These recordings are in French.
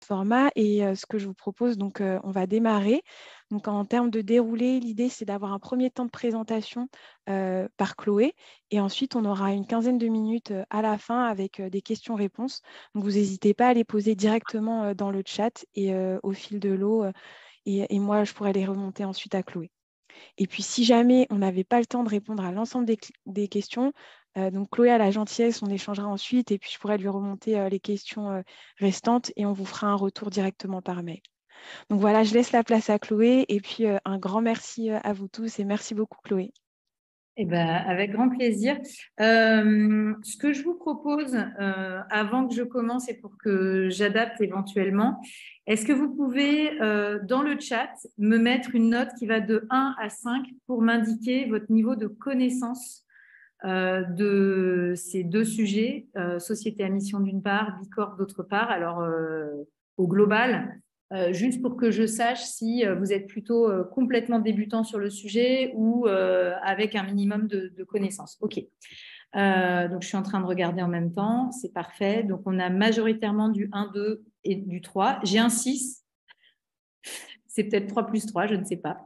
format et ce que je vous propose, donc on va démarrer. Donc en termes de déroulé, l'idée c'est d'avoir un premier temps de présentation par Chloé et ensuite on aura une quinzaine de minutes à la fin avec des questions-réponses. Donc vous n'hésitez pas à les poser directement dans le chat et au fil de l'eau et moi je pourrais les remonter ensuite à Chloé. Et puis, si jamais on n'avait pas le temps de répondre à l'ensemble des questions, donc Chloé a la gentillesse, on échangera ensuite et puis je pourrais lui remonter les questions restantes et on vous fera un retour directement par mail. Donc voilà, je laisse la place à Chloé et puis un grand merci à vous tous et merci beaucoup Chloé. Eh ben, avec grand plaisir. Ce que je vous propose, avant que je commence et pour que j'adapte éventuellement, est-ce que vous pouvez, dans le chat, me mettre une note qui va de 1 à 5 pour m'indiquer votre niveau de connaissance de ces deux sujets, société à mission d'une part, Bicorp d'autre part, alors au global, juste pour que je sache si vous êtes plutôt complètement débutant sur le sujet ou avec un minimum de connaissances. OK. Donc, je suis en train de regarder en même temps. C'est parfait. Donc, on a majoritairement du 1, 2 et du 3. J'ai un 6. C'est peut-être 3 plus 3, je ne sais pas.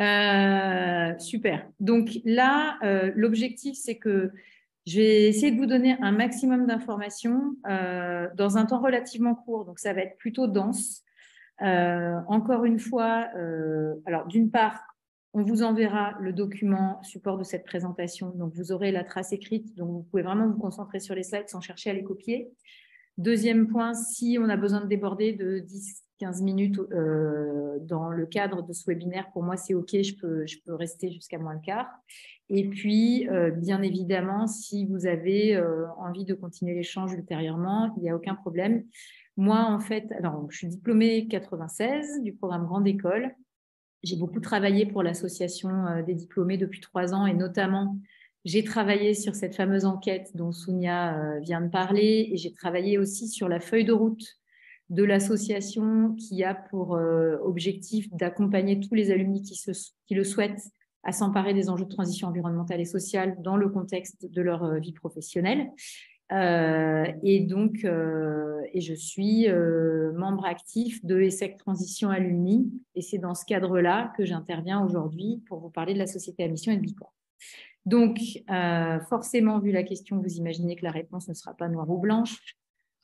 Super. Donc là, l'objectif, c'est que je vais essayer de vous donner un maximum d'informations dans un temps relativement court. Donc, ça va être plutôt dense. Encore une fois, alors d'une part, on vous enverra le document support de cette présentation. Donc, vous aurez la trace écrite. Donc, vous pouvez vraiment vous concentrer sur les slides sans chercher à les copier. Deuxième point, si on a besoin de déborder de 10-15 minutes dans le cadre de ce webinaire, pour moi, c'est OK, je peux rester jusqu'à moins le quart. Et puis, bien évidemment, si vous avez envie de continuer l'échange ultérieurement, il n'y a aucun problème. Moi, en fait, alors, je suis diplômée 96 du programme Grande École. J'ai beaucoup travaillé pour l'association des diplômés depuis 3 ans et notamment, j'ai travaillé sur cette fameuse enquête dont Sounia vient de parler et j'ai travaillé aussi sur la feuille de route de l'association qui a pour objectif d'accompagner tous les alumni qui le souhaitent à s'emparer des enjeux de transition environnementale et sociale dans le contexte de leur vie professionnelle. Et donc, je suis membre actif de ESSEC Transition Alumni et c'est dans ce cadre-là que j'interviens aujourd'hui pour vous parler de la société à mission et de Bicorp. Donc, forcément, vu la question, vous imaginez que la réponse ne sera pas noire ou blanche.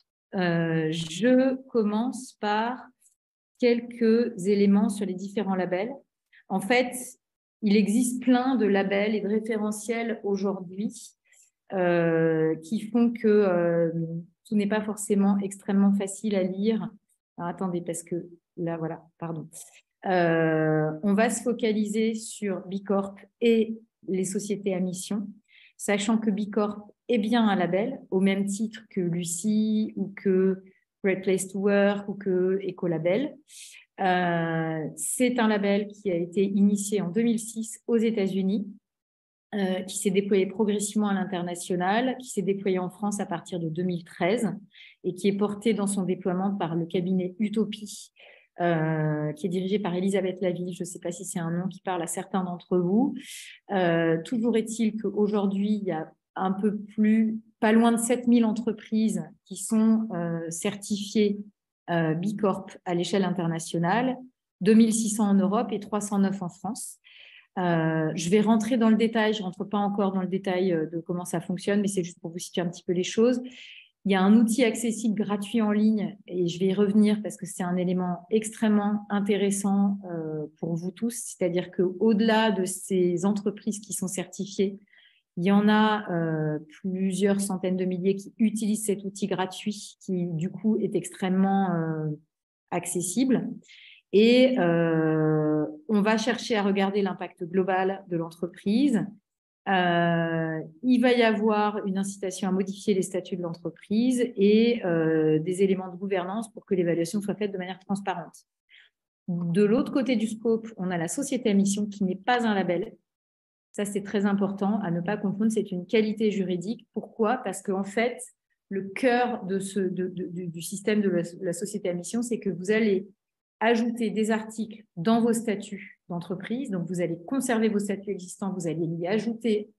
Je commence par quelques éléments sur les différents labels. En fait, il existe plein de labels et de référentiels aujourd'hui qui font que tout n'est pas forcément extrêmement facile à lire. Alors, attendez, parce que là, voilà, pardon. On va se focaliser sur Bicorp et les sociétés à mission, sachant que Bicorp est bien un label, au même titre que Lucie ou que Great Place to Work ou que Ecolabel. C'est un label qui a été initié en 2006 aux États-Unis, qui s'est déployé progressivement à l'international, qui s'est déployé en France à partir de 2013 et qui est porté dans son déploiement par le cabinet Utopie, qui est dirigé par Elisabeth Laville. Je ne sais pas si c'est un nom qui parle à certains d'entre vous. Toujours est-il qu'aujourd'hui, il y a un peu plus, pas loin de 7000 entreprises qui sont certifiées Bicorp à l'échelle internationale, 2600 en Europe et 309 en France. Je vais rentrer dans le détail, je ne rentre pas encore dans le détail de comment ça fonctionne, mais c'est juste pour vous situer un petit peu les choses. Il y a un outil accessible gratuit en ligne et je vais y revenir parce que c'est un élément extrêmement intéressant pour vous tous. C'est-à-dire qu'au-delà de ces entreprises qui sont certifiées, il y en a plusieurs centaines de milliers qui utilisent cet outil gratuit qui, du coup, est extrêmement accessible. Et on va chercher à regarder l'impact global de l'entreprise. Il va y avoir une incitation à modifier les statuts de l'entreprise et des éléments de gouvernance pour que l'évaluation soit faite de manière transparente. De l'autre côté du scope, on a la société à mission qui n'est pas un label. Ça, c'est très important à ne pas confondre. C'est une qualité juridique. Pourquoi? Parce qu'en fait, le cœur du système de la société à mission, c'est que vous allez ajouter des articles dans vos statuts d'entreprise. Donc, vous allez conserver vos statuts existants, vous allez y ajouter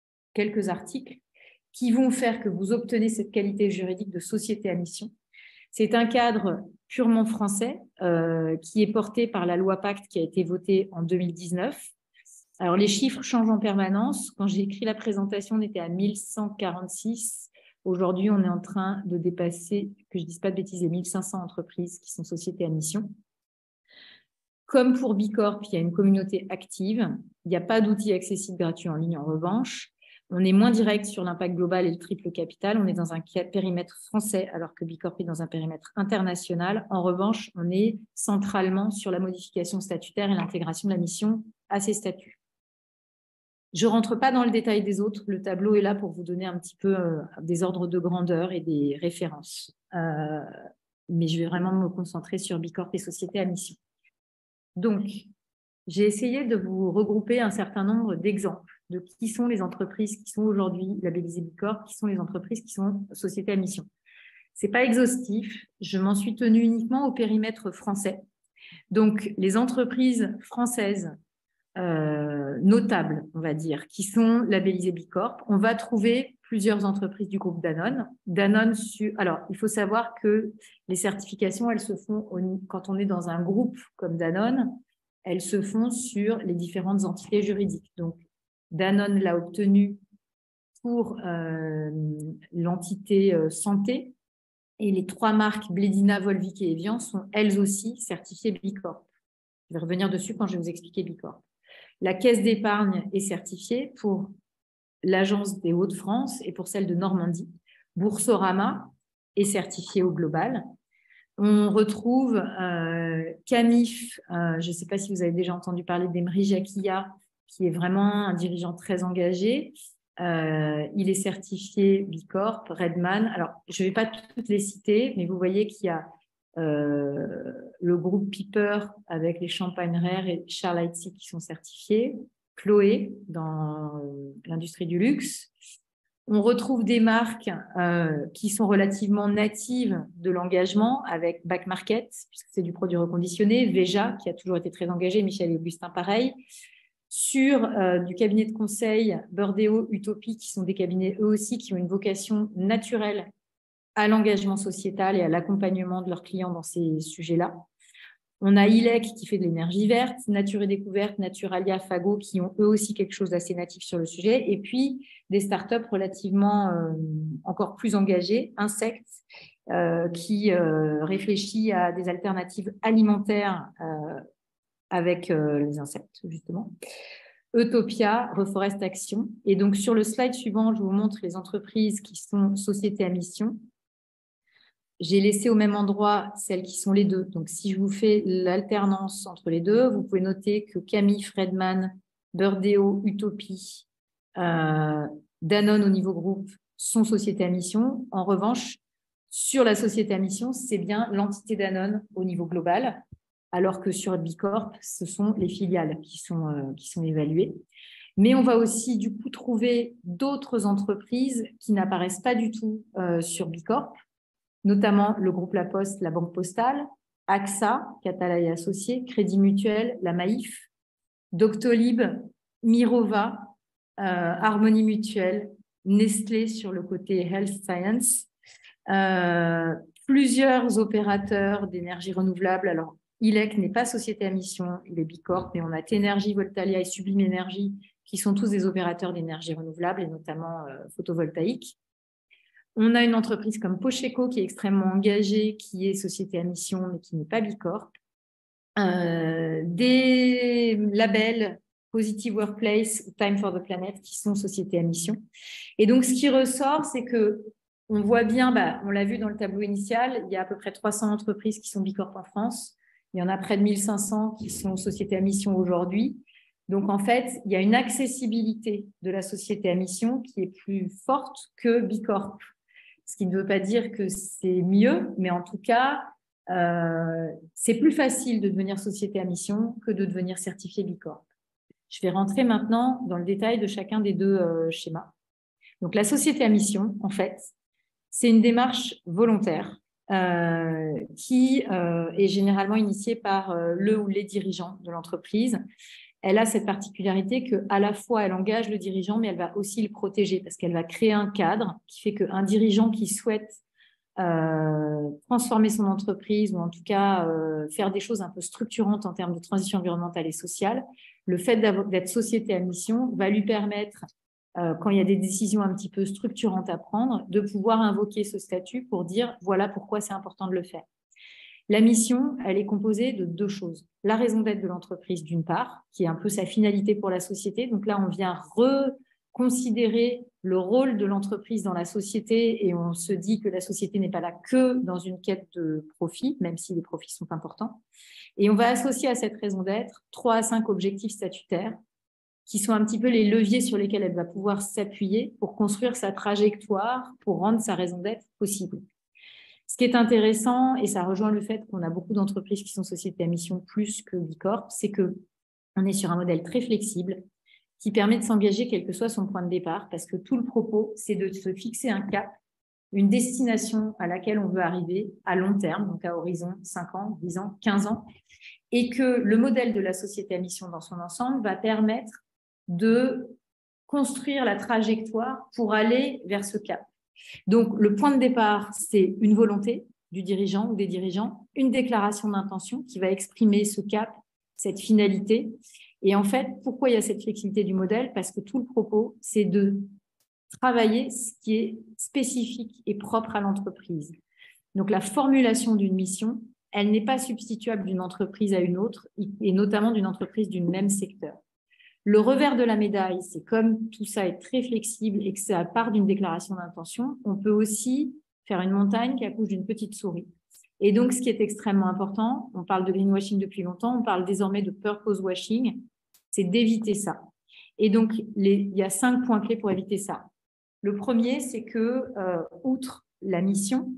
quelques articles qui vont faire que vous obtenez cette qualité juridique de société à mission. C'est un cadre purement français qui est porté par la loi Pacte qui a été votée en 2019. Alors, les chiffres changent en permanence. Quand j'ai écrit la présentation, on était à 1146. Aujourd'hui, on est en train de dépasser, que je ne dise pas de bêtises, les 1500 entreprises qui sont sociétés à mission. Comme pour Bicorp, il y a une communauté active. Il n'y a pas d'outils accessibles gratuits en ligne en revanche. On est moins direct sur l'impact global et le triple capital. On est dans un périmètre français alors que Bicorp est dans un périmètre international. En revanche, on est centralement sur la modification statutaire et l'intégration de la mission à ces statuts. Je ne rentre pas dans le détail des autres. Le tableau est là pour vous donner un petit peu des ordres de grandeur et des références. Mais je vais vraiment me concentrer sur Bicorp et sociétés à mission. Donc, j'ai essayé de vous regrouper un certain nombre d'exemples de qui sont les entreprises qui sont aujourd'hui labellisées Bicorp, qui sont les entreprises qui sont sociétés à mission. Ce n'est pas exhaustif. Je m'en suis tenue uniquement au périmètre français. Donc, les entreprises françaises notables, on va dire, qui sont labellisées Bicorp, on va trouver plusieurs entreprises du groupe Danone. Alors, il faut savoir que les certifications, elles se font quand on est dans un groupe comme Danone, elles se font sur les différentes entités juridiques. Donc, Danone l'a obtenu pour l'entité santé et les 3 marques Blédina, Volvic et Evian sont elles aussi certifiées Bicorp. Je vais revenir dessus quand je vais vous expliquer Bicorp. La caisse d'épargne est certifiée pour l'agence des Hauts-de-France et pour celle de Normandie. Boursorama est certifiée au global. On retrouve Camif, je ne sais pas si vous avez déjà entendu parler d'Emery Jacquilla, qui est vraiment un dirigeant très engagé. Il est certifié Bicorp, Redman. Alors, je ne vais pas toutes les citer, mais vous voyez qu'il y a le groupe Piper avec les champagnes rares et Charles Heidsieck qui sont certifiés, Chloé dans l'industrie du luxe. On retrouve des marques qui sont relativement natives de l'engagement avec Back Market, puisque c'est du produit reconditionné, Veja qui a toujours été très engagé, Michel et Augustin pareil. Sur du cabinet de conseil, Burdeo, Utopie, qui sont des cabinets eux aussi qui ont une vocation naturelle à l'engagement sociétal et à l'accompagnement de leurs clients dans ces sujets-là. On a ILEC qui fait de l'énergie verte, Nature et Découverte, Naturalia, Fago qui ont eux aussi quelque chose d'assez natif sur le sujet. Et puis des startups relativement encore plus engagées, Insect, qui réfléchit à des alternatives alimentaires avec les insectes, justement. Utopia, Reforest Action. Et donc, sur le slide suivant, je vous montre les entreprises qui sont sociétés à mission. J'ai laissé au même endroit celles qui sont les deux. Donc, si je vous fais l'alternance entre les deux, vous pouvez noter que Camille, Fredman, Burdeo, Utopie, Danone au niveau groupe sont sociétés à mission. En revanche, sur la société à mission, c'est bien l'entité Danone au niveau global, alors que sur Bicorp, ce sont les filiales qui sont évaluées. Mais on va aussi du coup trouver d'autres entreprises qui n'apparaissent pas du tout sur Bicorp, notamment le groupe La Poste, la Banque Postale, AXA, Catala et Associés, Crédit Mutuel, la Maïf, Doctolib, Mirova, Harmonie Mutuelle, Nestlé sur le côté Health Science, plusieurs opérateurs d'énergie renouvelable. Alors, ILEC n'est pas société à mission, il est Bicorp, mais on a Ténergie, Voltalia et Sublime Énergie qui sont tous des opérateurs d'énergie renouvelable et notamment photovoltaïque. On a une entreprise comme Pocheco qui est extrêmement engagée, qui est société à mission, mais qui n'est pas Bicorp. Des labels Positive Workplace ou Time for the Planet qui sont sociétés à mission. Et donc, ce qui ressort, c'est que on voit bien, on l'a vu dans le tableau initial, il y a à peu près 300 entreprises qui sont Bicorp en France. Il y en a près de 1500 qui sont sociétés à mission aujourd'hui. Donc, en fait, il y a une accessibilité de la société à mission qui est plus forte que Bicorp. Ce qui ne veut pas dire que c'est mieux, mais en tout cas, c'est plus facile de devenir société à mission que de devenir certifié Bicorp. Je vais rentrer maintenant dans le détail de chacun des deux schémas. Donc, la société à mission, en fait, c'est une démarche volontaire qui est généralement initiée par le ou les dirigeants de l'entreprise. Elle a cette particularité qu'à la fois, elle engage le dirigeant, mais elle va aussi le protéger parce qu'elle va créer un cadre qui fait qu'un dirigeant qui souhaite transformer son entreprise ou en tout cas faire des choses un peu structurantes en termes de transition environnementale et sociale, le fait d'être société à mission va lui permettre, quand il y a des décisions un petit peu structurantes à prendre, de pouvoir invoquer ce statut pour dire voilà pourquoi c'est important de le faire. La mission, elle est composée de 2 choses. La raison d'être de l'entreprise, d'une part, qui est un peu sa finalité pour la société. Donc là, on vient reconsidérer le rôle de l'entreprise dans la société et on se dit que la société n'est pas là que dans une quête de profit, même si les profits sont importants. Et on va associer à cette raison d'être 3 à 5 objectifs statutaires qui sont un petit peu les leviers sur lesquels elle va pouvoir s'appuyer pour construire sa trajectoire, pour rendre sa raison d'être possible. Ce qui est intéressant, et ça rejoint le fait qu'on a beaucoup d'entreprises qui sont sociétés à mission plus que Bicorp, c'est qu'on est sur un modèle très flexible qui permet de s'engager quel que soit son point de départ, parce que tout le propos, c'est de se fixer un cap, une destination à laquelle on veut arriver à long terme, donc à horizon 5 ans, 10 ans, 15 ans, et que le modèle de la société à mission dans son ensemble va permettre de construire la trajectoire pour aller vers ce cap. Donc, le point de départ, c'est une volonté du dirigeant ou des dirigeants, une déclaration d'intention qui va exprimer ce cap, cette finalité. Et en fait, pourquoi il y a cette flexibilité du modèle? Parce que tout le propos, c'est de travailler ce qui est spécifique et propre à l'entreprise. Donc, la formulation d'une mission, elle n'est pas substituable d'une entreprise à une autre, et notamment d'une entreprise du même secteur. Le revers de la médaille, c'est comme tout ça est très flexible et que ça part d'une déclaration d'intention, on peut aussi faire une montagne qui accouche d'une petite souris. Et donc, ce qui est extrêmement important, on parle de greenwashing depuis longtemps, on parle désormais de purpose washing, c'est d'éviter ça. Et donc, il y a 5 points clés pour éviter ça. Le premier, c'est que, outre la mission,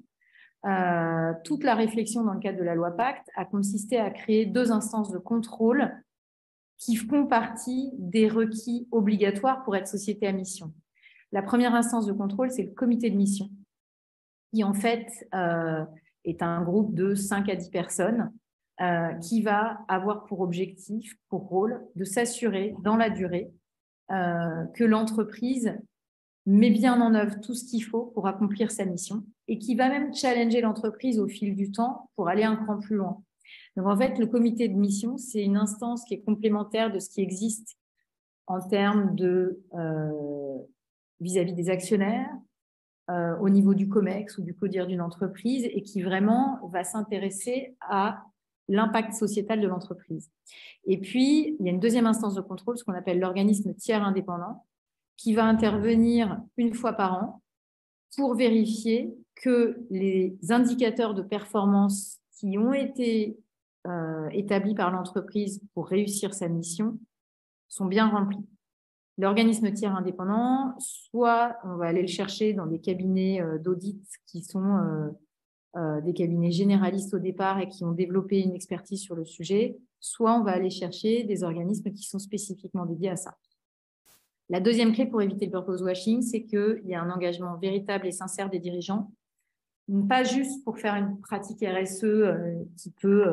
toute la réflexion dans le cadre de la loi Pacte a consisté à créer 2 instances de contrôle qui font partie des requis obligatoires pour être société à mission. La première instance de contrôle, c'est le comité de mission, qui en fait est un groupe de 5 à 10 personnes qui va avoir pour objectif, pour rôle, de s'assurer dans la durée que l'entreprise met bien en œuvre tout ce qu'il faut pour accomplir sa mission et qui va même challenger l'entreprise au fil du temps pour aller un cran plus loin. Donc, en fait, le comité de mission, c'est une instance qui est complémentaire de ce qui existe en termes de vis-à-vis des actionnaires, au niveau du COMEX ou du CODIR d'une entreprise et qui vraiment va s'intéresser à l'impact sociétal de l'entreprise. Et puis, il y a une deuxième instance de contrôle, ce qu'on appelle l'organisme tiers indépendant, qui va intervenir 1 fois par an pour vérifier que les indicateurs de performance qui ont été établis par l'entreprise pour réussir sa mission sont bien remplis. L'organisme tiers indépendant, soit on va aller le chercher dans des cabinets d'audit qui sont des cabinets généralistes au départ et qui ont développé une expertise sur le sujet, soit on va aller chercher des organismes qui sont spécifiquement dédiés à ça. La deuxième clé pour éviter le purpose washing, c'est qu'il y a un engagement véritable et sincère des dirigeants, pas juste pour faire une pratique RSE qui peut,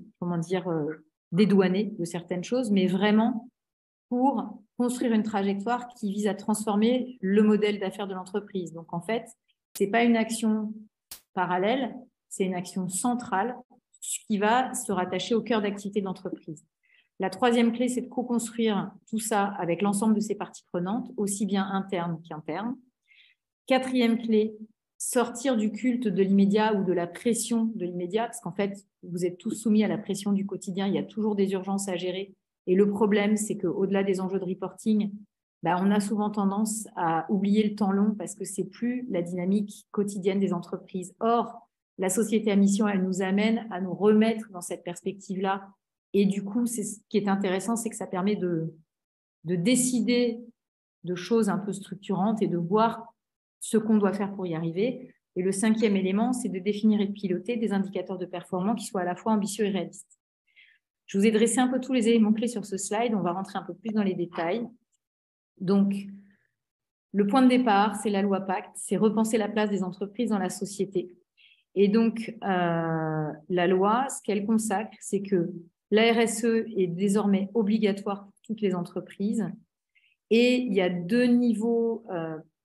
dédouaner de certaines choses, mais vraiment pour construire une trajectoire qui vise à transformer le modèle d'affaires de l'entreprise. Donc, en fait, ce n'est pas une action parallèle, c'est une action centrale qui va se rattacher au cœur d'activité de l'entreprise. La troisième clé, c'est de co-construire tout ça avec l'ensemble de ses parties prenantes, aussi bien internes qu'internes. Quatrième clé, sortir du culte de l'immédiat ou de la pression de l'immédiat, parce qu'en fait, vous êtes tous soumis à la pression du quotidien, il y a toujours des urgences à gérer. Et le problème, c'est qu'au-delà des enjeux de reporting, on a souvent tendance à oublier le temps long parce que ce n'est plus la dynamique quotidienne des entreprises. Or, la société à mission, elle nous amène à nous remettre dans cette perspective-là. Et du coup, ce qui est intéressant, c'est que ça permet de décider de choses un peu structurantes et de voir ce qu'on doit faire pour y arriver. Et le 5e élément, c'est de définir et de piloter des indicateurs de performance qui soient à la fois ambitieux et réalistes. Je vous ai dressé un peu tous les éléments clés sur ce slide. On va rentrer un peu plus dans les détails. Donc, le point de départ, c'est la loi Pacte, c'est repenser la place des entreprises dans la société. Et donc, la loi, ce qu'elle consacre, c'est que la RSE est désormais obligatoire pour toutes les entreprises. Et il y a 2 niveaux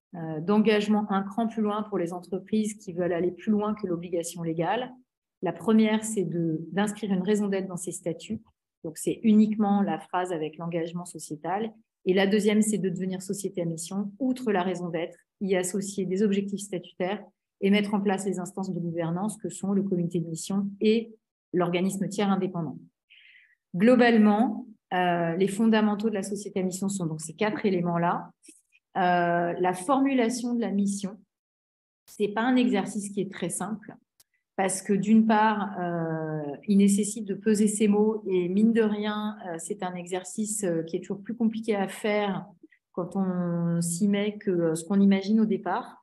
d'engagement un cran plus loin pour les entreprises qui veulent aller plus loin que l'obligation légale. La première, c'est d'inscrire une raison d'être dans ses statuts. Donc, c'est uniquement la phrase avec l'engagement sociétal. Et la deuxième, c'est de devenir société à mission, outre la raison d'être, y associer des objectifs statutaires et mettre en place les instances de gouvernance que sont le comité de mission et l'organisme tiers indépendant. Globalement, les fondamentaux de la société à mission sont donc ces 4 éléments-là. La formulation de la mission, ce n'est pas un exercice qui est très simple parce que d'une part, il nécessite de peser ses mots et mine de rien, c'est un exercice qui est toujours plus compliqué à faire quand on s'y met que ce qu'on imagine au départ.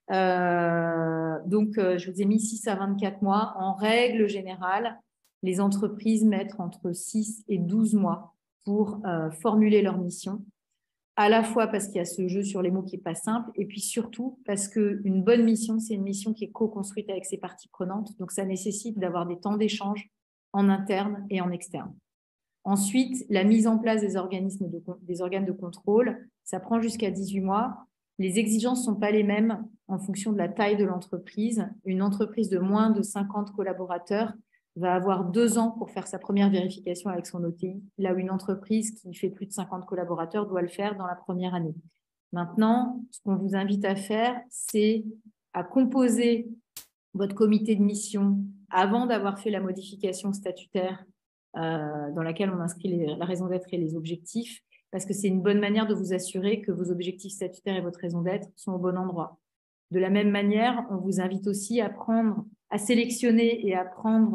Donc, je vous ai mis 6 à 24 mois. En règle générale, les entreprises mettent entre 6 et 12 mois pour formuler leur mission, à la fois parce qu'il y a ce jeu sur les mots qui n'est pas simple, et puis surtout parce qu'une bonne mission, c'est une mission qui est co-construite avec ses parties prenantes, donc ça nécessite d'avoir des temps d'échange en interne et en externe. Ensuite, la mise en place des organes de contrôle, ça prend jusqu'à 18 mois. Les exigences ne sont pas les mêmes en fonction de la taille de l'entreprise. Une entreprise de moins de 50 collaborateurs va avoir 2 ans pour faire sa première vérification avec son OTI, là où une entreprise qui fait plus de 50 collaborateurs doit le faire dans la première année. Maintenant, ce qu'on vous invite à faire, c'est à composer votre comité de mission avant d'avoir fait la modification statutaire dans laquelle on inscrit la raison d'être et les objectifs, parce que c'est une bonne manière de vous assurer que vos objectifs statutaires et votre raison d'être sont au bon endroit. De la même manière, on vous invite aussi à sélectionner et à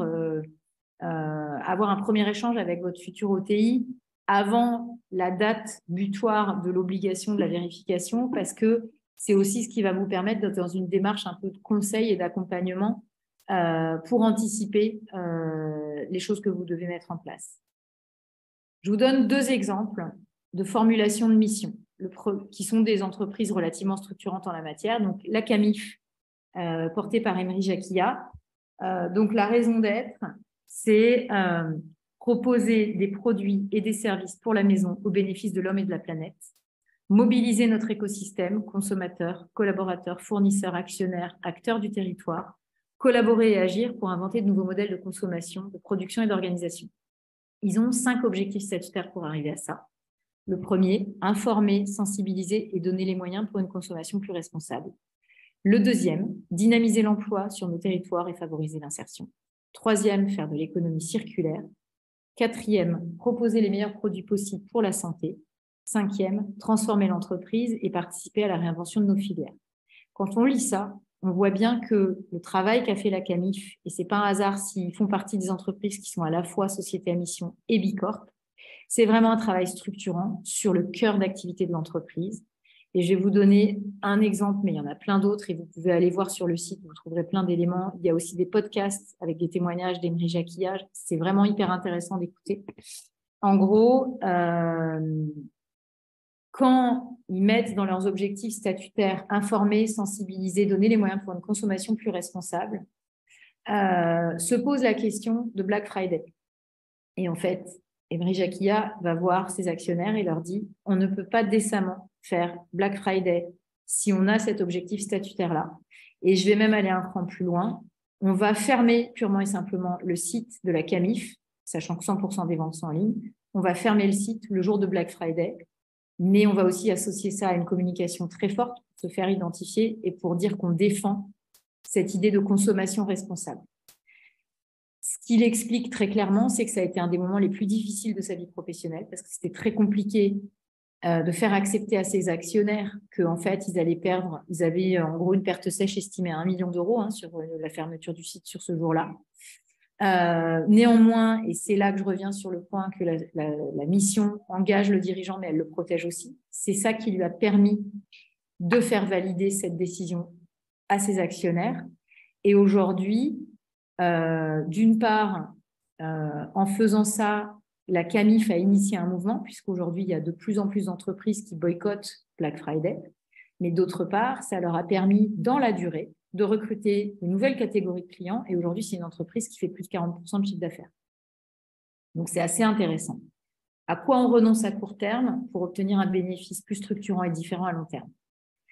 avoir un premier échange avec votre futur OTI avant la date butoir de l'obligation de la vérification, parce que c'est aussi ce qui va vous permettre d'être dans une démarche un peu de conseil et d'accompagnement pour anticiper les choses que vous devez mettre en place. Je vous donne 2 exemples de formulation de mission qui sont des entreprises relativement structurantes en la matière. Donc, la CAMIF, portée par Emery Jacquia. Donc, la raison d'être, c'est proposer des produits et des services pour la maison au bénéfice de l'homme et de la planète, mobiliser notre écosystème, consommateurs, collaborateurs, fournisseurs, actionnaires, acteurs du territoire, collaborer et agir pour inventer de nouveaux modèles de consommation, de production et d'organisation. Ils ont 5 objectifs statutaires pour arriver à ça. Le premier, informer, sensibiliser et donner les moyens pour une consommation plus responsable. Le deuxième, dynamiser l'emploi sur nos territoires et favoriser l'insertion. Troisième, faire de l'économie circulaire. Quatrième, proposer les meilleurs produits possibles pour la santé. Cinquième, transformer l'entreprise et participer à la réinvention de nos filières. Quand on lit ça, on voit bien que le travail qu'a fait la CAMIF, et ce n'est pas un hasard s'ils font partie des entreprises qui sont à la fois société à mission et bicorp, c'est vraiment un travail structurant sur le cœur d'activité de l'entreprise. Et je vais vous donner un exemple, mais il y en a plein d'autres et vous pouvez aller voir sur le site, vous trouverez plein d'éléments. Il y a aussi des podcasts avec des témoignages d'Emery Jacquia. C'est vraiment hyper intéressant d'écouter. En gros, quand ils mettent dans leurs objectifs statutaires informer, sensibiliser, donner les moyens pour une consommation plus responsable, se pose la question de Black Friday. Et en fait, Emery Jacquia va voir ses actionnaires et leur dit « On ne peut pas décemment faire Black Friday si on a cet objectif statutaire-là. » Et je vais même aller un cran plus loin. On va fermer purement et simplement le site de la CAMIF, sachant que 100% des ventes sont en ligne. On va fermer le site le jour de Black Friday, mais on va aussi associer ça à une communication très forte pour se faire identifier et pour dire qu'on défend cette idée de consommation responsable. Ce qu'il explique très clairement, c'est que ça a été un des moments les plus difficiles de sa vie professionnelle parce que c'était très compliqué de faire accepter à ses actionnaires qu'en fait, ils allaient perdre, ils avaient en gros une perte sèche estimée à 1 million d'euros sur la fermeture du site sur ce jour-là. Néanmoins, et c'est là que je reviens sur le point que la mission engage le dirigeant, mais elle le protège aussi, c'est ça qui lui a permis de faire valider cette décision à ses actionnaires. Et aujourd'hui, d'une part, en faisant ça, la CAMIF a initié un mouvement, puisqu'aujourd'hui, il y a de plus en plus d'entreprises qui boycottent Black Friday. Mais d'autre part, ça leur a permis, dans la durée, de recruter une nouvelle catégorie de clients. Et aujourd'hui, c'est une entreprise qui fait plus de 40% de chiffre d'affaires. Donc, c'est assez intéressant. À quoi on renonce à court terme pour obtenir un bénéfice plus structurant et différent à long terme?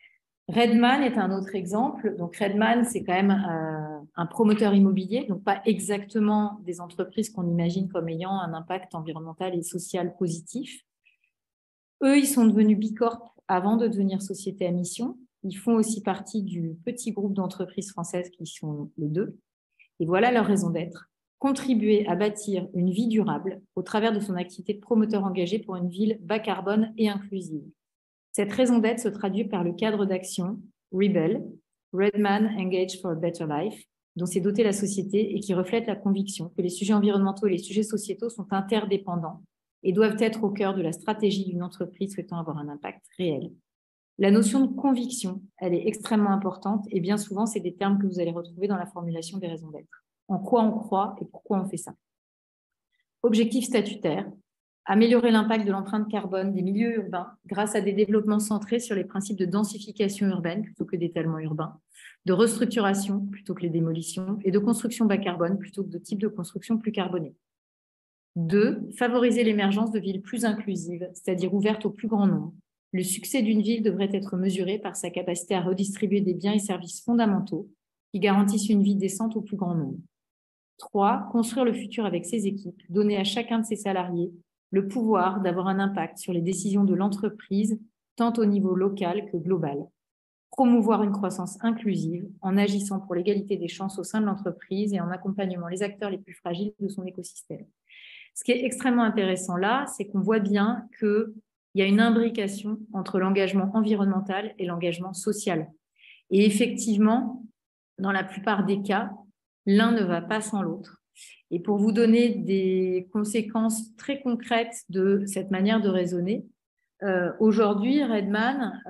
Redman est un autre exemple. Donc, Redman, c'est quand même un promoteur immobilier, donc pas exactement des entreprises qu'on imagine comme ayant un impact environnemental et social positif. Eux, ils sont devenus Bicorp avant de devenir société à mission. Ils font aussi partie du petit groupe d'entreprises françaises qui sont les deux. Et voilà leur raison d'être. Contribuer à bâtir une vie durable au travers de son activité de promoteur engagé pour une ville bas carbone et inclusive. Cette raison d'être se traduit par le cadre d'action Rebel, Redman Engage for a Better Life, dont s'est dotée la société et qui reflète la conviction que les sujets environnementaux et les sujets sociétaux sont interdépendants et doivent être au cœur de la stratégie d'une entreprise souhaitant avoir un impact réel. La notion de conviction, elle est extrêmement importante et bien souvent, c'est des termes que vous allez retrouver dans la formulation des raisons d'être. En quoi on croit et pourquoi on fait ça. Objectif statutaire, améliorer l'impact de l'empreinte carbone des milieux urbains grâce à des développements centrés sur les principes de densification urbaine plutôt que d'étalement urbain, de restructuration plutôt que les démolitions et de construction bas carbone plutôt que de type de construction plus carboné. 2. Favoriser l'émergence de villes plus inclusives, c'est-à-dire ouvertes au plus grand nombre. Le succès d'une ville devrait être mesuré par sa capacité à redistribuer des biens et services fondamentaux qui garantissent une vie décente au plus grand nombre. 3. Construire le futur avec ses équipes, donner à chacun de ses salariés le pouvoir d'avoir un impact sur les décisions de l'entreprise, tant au niveau local que global. Promouvoir une croissance inclusive en agissant pour l'égalité des chances au sein de l'entreprise et en accompagnant les acteurs les plus fragiles de son écosystème. Ce qui est extrêmement intéressant là, c'est qu'on voit bien qu'il y a une imbrication entre l'engagement environnemental et l'engagement social. Et effectivement, dans la plupart des cas, l'un ne va pas sans l'autre. Et pour vous donner des conséquences très concrètes de cette manière de raisonner, aujourd'hui, Redman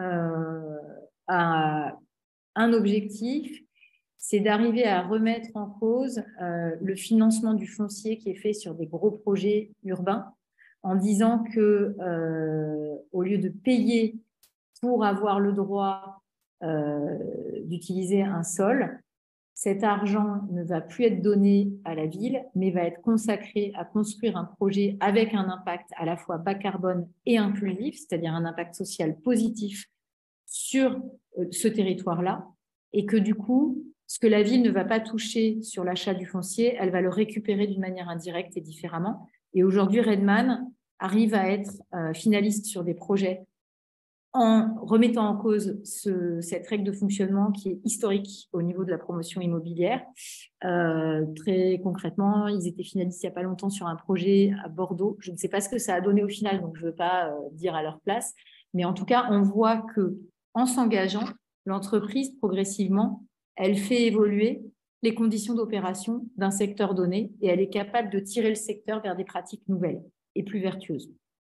a un objectif, c'est d'arriver à remettre en cause le financement du foncier qui est fait sur des gros projets urbains, en disant que au lieu de payer pour avoir le droit d'utiliser un sol, cet argent ne va plus être donné à la ville, mais va être consacré à construire un projet avec un impact à la fois bas carbone et inclusif, c'est-à-dire un impact social positif sur ce territoire-là, et que du coup, ce que la ville ne va pas toucher sur l'achat du foncier, elle va le récupérer d'une manière indirecte et différemment. Et aujourd'hui, Redman arrive à être finaliste sur des projets en remettant en cause cette règle de fonctionnement qui est historique au niveau de la promotion immobilière. Très concrètement, ils étaient finalistes il n'y a pas longtemps sur un projet à Bordeaux. Je ne sais pas ce que ça a donné au final, donc je ne veux pas dire à leur place. Mais en tout cas, on voit qu'en s'engageant, l'entreprise, progressivement, elle fait évoluer les conditions d'opération d'un secteur donné et elle est capable de tirer le secteur vers des pratiques nouvelles et plus vertueuses.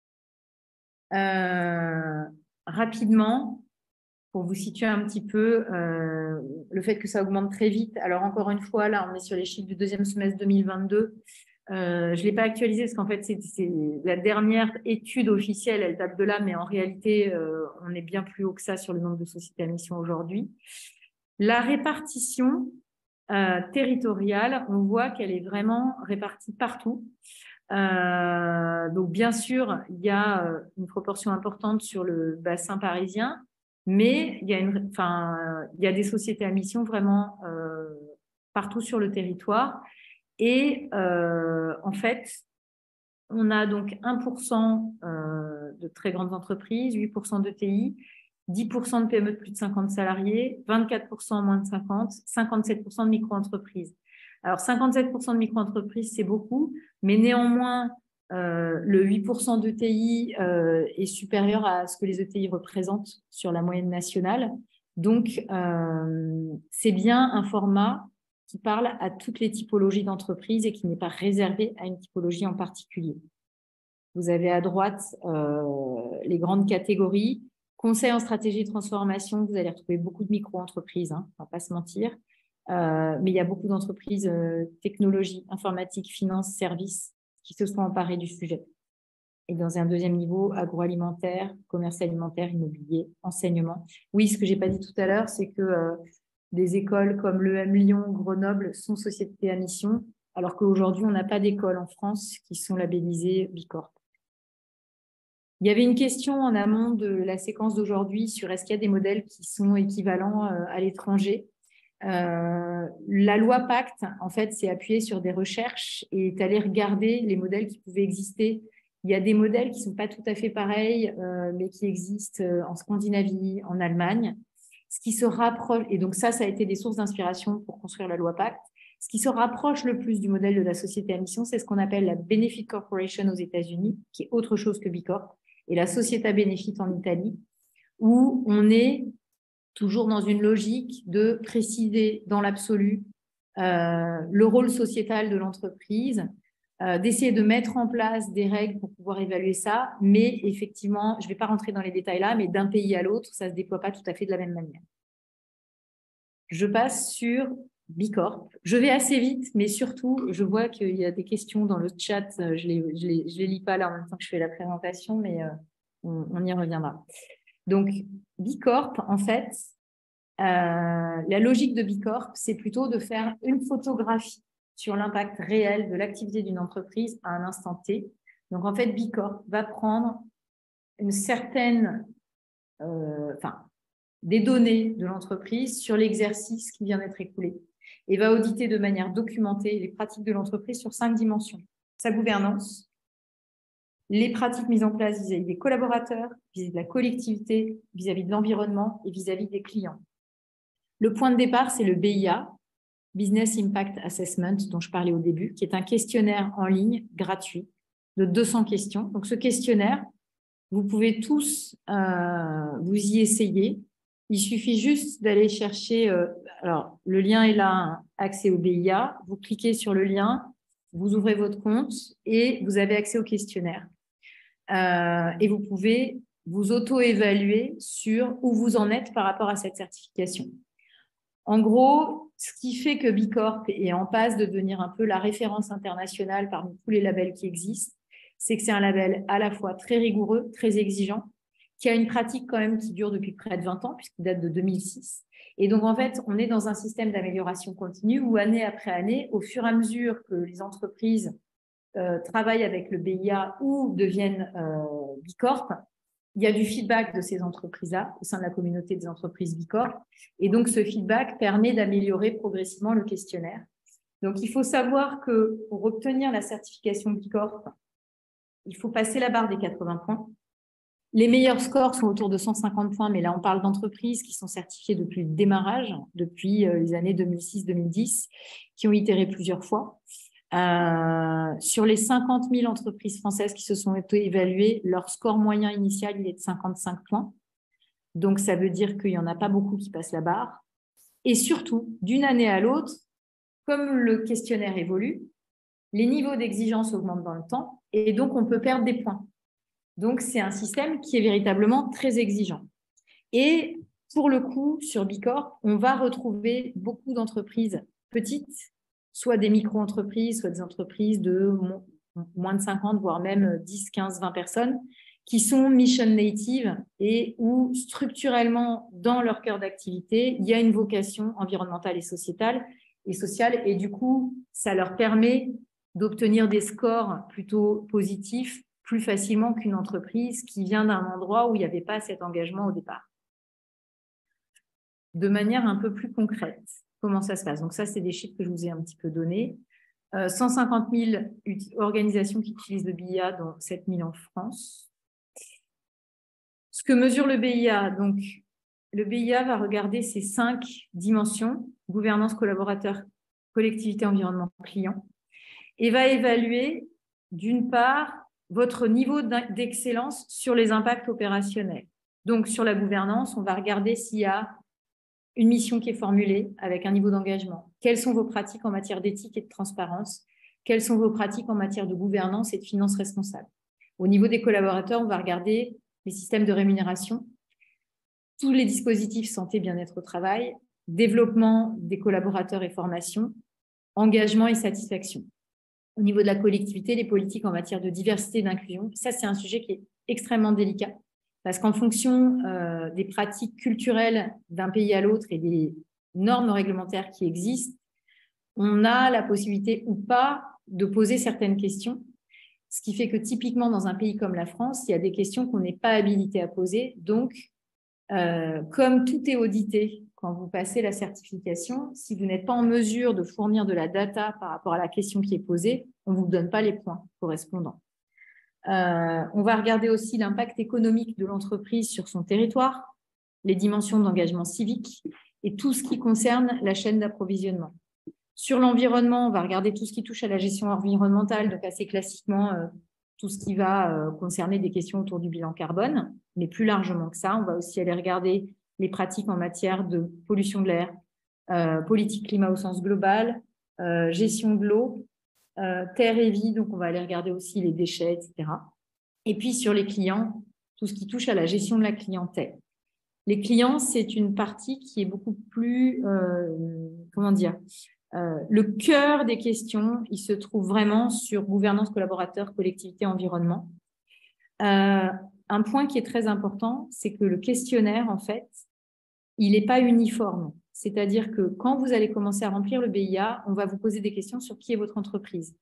Rapidement, pour vous situer un petit peu le fait que ça augmente très vite. Alors, encore une fois, là, on est sur les chiffres du deuxième semestre 2022. Je ne l'ai pas actualisé parce qu'en fait, c'est la dernière étude officielle, elle date de là, mais en réalité, on est bien plus haut que ça sur le nombre de sociétés à mission aujourd'hui. La répartition territoriale, on voit qu'elle est vraiment répartie partout. Donc, bien sûr, il y a une proportion importante sur le bassin parisien, mais il y a des sociétés à mission vraiment partout sur le territoire. Et en fait, on a donc 1% de très grandes entreprises, 8% de TI, 10% de PME de plus de 50 salariés, 24% moins de 50, 57% de micro-entreprises. Alors, 57% de micro-entreprises, c'est beaucoup, mais néanmoins, le 8% d'ETI est supérieur à ce que les ETI représentent sur la moyenne nationale. Donc, c'est bien un format qui parle à toutes les typologies d'entreprises et qui n'est pas réservé à une typologie en particulier. Vous avez à droite les grandes catégories. Conseil en stratégie de transformation, vous allez retrouver beaucoup de micro-entreprises, hein, on ne va pas se mentir. Mais il y a beaucoup d'entreprises technologie, informatique, finance, services qui se sont emparées du sujet. Et dans un deuxième niveau, agroalimentaire, commerce alimentaire, immobilier, enseignement. Oui, ce que je n'ai pas dit tout à l'heure, c'est que des écoles comme l'EM Lyon, Grenoble sont sociétés à mission, alors qu'aujourd'hui, on n'a pas d'écoles en France qui sont labellisées Bicorp. Il y avait une question en amont de la séquence d'aujourd'hui sur est-ce qu'il y a des modèles qui sont équivalents à l'étranger. La loi Pacte, en fait, s'est appuyée sur des recherches et est allée regarder les modèles qui pouvaient exister. Il y a des modèles qui ne sont pas tout à fait pareils, mais qui existent en Scandinavie, en Allemagne. Ce qui se rapproche, et donc ça a été des sources d'inspiration pour construire la loi Pacte. Ce qui se rapproche le plus du modèle de la société à mission, c'est ce qu'on appelle la Benefit Corporation aux États-Unis, qui est autre chose que B Corp, et la Società Benefit en Italie, où on est toujours dans une logique de préciser dans l'absolu le rôle sociétal de l'entreprise, d'essayer de mettre en place des règles pour pouvoir évaluer ça, mais effectivement, je ne vais pas rentrer dans les détails là, mais d'un pays à l'autre, ça ne se déploie pas tout à fait de la même manière. Je passe sur B Corp. Je vais assez vite, mais surtout, je vois qu'il y a des questions dans le chat. Je les lis pas là en même temps que je fais la présentation, mais on y reviendra. Donc, B Corp, en fait, la logique de B Corp, c'est plutôt de faire une photographie sur l'impact réel de l'activité d'une entreprise à un instant T. Donc, en fait, B Corp va prendre une certaine, des données de l'entreprise sur l'exercice qui vient d'être écoulé et va auditer de manière documentée les pratiques de l'entreprise sur 5 dimensions. Sa gouvernance, les pratiques mises en place vis-à-vis des collaborateurs, vis-à-vis de la collectivité, vis-à-vis de l'environnement et vis-à-vis des clients. Le point de départ, c'est le BIA, Business Impact Assessment, dont je parlais au début, qui est un questionnaire en ligne gratuit de 200 questions. Donc, ce questionnaire, vous pouvez tous vous y essayer. Il suffit juste d'aller chercher, alors le lien est là, accès au BIA. Vous cliquez sur le lien, vous ouvrez votre compte et vous avez accès au questionnaire. Et vous pouvez vous auto-évaluer sur où vous en êtes par rapport à cette certification. En gros, ce qui fait que B Corp est en passe de devenir un peu la référence internationale parmi tous les labels qui existent, c'est que c'est un label à la fois très rigoureux, très exigeant, qui a une pratique quand même qui dure depuis près de 20 ans, puisqu'il date de 2006. Et donc, en fait, on est dans un système d'amélioration continue où, année après année, au fur et à mesure que les entreprises travaillent avec le BIA ou deviennent B Corp, il y a du feedback de ces entreprises-là au sein de la communauté des entreprises B Corp. Et donc, ce feedback permet d'améliorer progressivement le questionnaire. Donc, il faut savoir que pour obtenir la certification B Corp, il faut passer la barre des 80 points. Les meilleurs scores sont autour de 150 points, mais là, on parle d'entreprises qui sont certifiées depuis le démarrage, depuis les années 2006-2010, qui ont itéré plusieurs fois. Sur les 50 000 entreprises françaises qui se sont évaluées, leur score moyen initial, il est de 55 points. Donc, ça veut dire qu'il n'y en a pas beaucoup qui passent la barre. Et surtout, d'une année à l'autre, comme le questionnaire évolue, les niveaux d'exigence augmentent dans le temps et donc on peut perdre des points. Donc, c'est un système qui est véritablement très exigeant. Et pour le coup, sur B Corp, on va retrouver beaucoup d'entreprises petites, soit des micro-entreprises, soit des entreprises de moins de 50, voire même 10, 15, 20 personnes, qui sont mission native et où structurellement, dans leur cœur d'activité, il y a une vocation environnementale et sociale. Et du coup, ça leur permet d'obtenir des scores plutôt positifs plus facilement qu'une entreprise qui vient d'un endroit où il n'y avait pas cet engagement au départ. De manière un peu plus concrète, comment ça se passe? Donc ça, c'est des chiffres que je vous ai un petit peu donnés. 150 000 organisations qui utilisent le BIA, dont 7 000 en France. Ce que mesure le BIA, donc le BIA va regarder ces 5 dimensions, gouvernance, collaborateur, collectivité, environnement, client, et va évaluer d'une part votre niveau d'excellence sur les impacts opérationnels. Donc sur la gouvernance, on va regarder s'il y a une mission qui est formulée avec un niveau d'engagement. Quelles sont vos pratiques en matière d'éthique et de transparence? Quelles sont vos pratiques en matière de gouvernance et de finances responsables? Au niveau des collaborateurs, on va regarder les systèmes de rémunération, tous les dispositifs santé, bien-être au travail, développement des collaborateurs et formation, engagement et satisfaction. Au niveau de la collectivité, les politiques en matière de diversité et d'inclusion, ça c'est un sujet qui est extrêmement délicat parce qu'en fonction des pratiques culturelles d'un pays à l'autre et des normes réglementaires qui existent, on a la possibilité ou pas de poser certaines questions Ce qui fait que typiquement, dans un pays comme la France, il y a des questions qu'on n'est pas habilité à poser. Donc, comme tout est audité quand vous passez la certification, si vous n'êtes pas en mesure de fournir de la data par rapport à la question qui est posée, on ne vous donne pas les points correspondants. On va regarder aussi l'impact économique de l'entreprise sur son territoire, les dimensions d'engagement civique et tout ce qui concerne la chaîne d'approvisionnement. Sur l'environnement, on va regarder tout ce qui touche à la gestion environnementale, donc assez classiquement tout ce qui va concerner des questions autour du bilan carbone, mais plus largement que ça, on va aussi aller regarder les pratiques en matière de pollution de l'air, politique climat au sens global, gestion de l'eau, terre et vie, donc on va aller regarder aussi les déchets, etc. Et puis sur les clients, tout ce qui touche à la gestion de la clientèle. Les clients, c'est une partie qui est beaucoup plus, comment dire, le cœur des questions, il se trouve vraiment sur gouvernance, collaborateurs, collectivité, environnement. Un point qui est très important, c'est que le questionnaire, en fait, il n'est pas uniforme. C'est-à-dire que quand vous allez commencer à remplir le BIA, on va vous poser des questions sur qui est votre entreprise.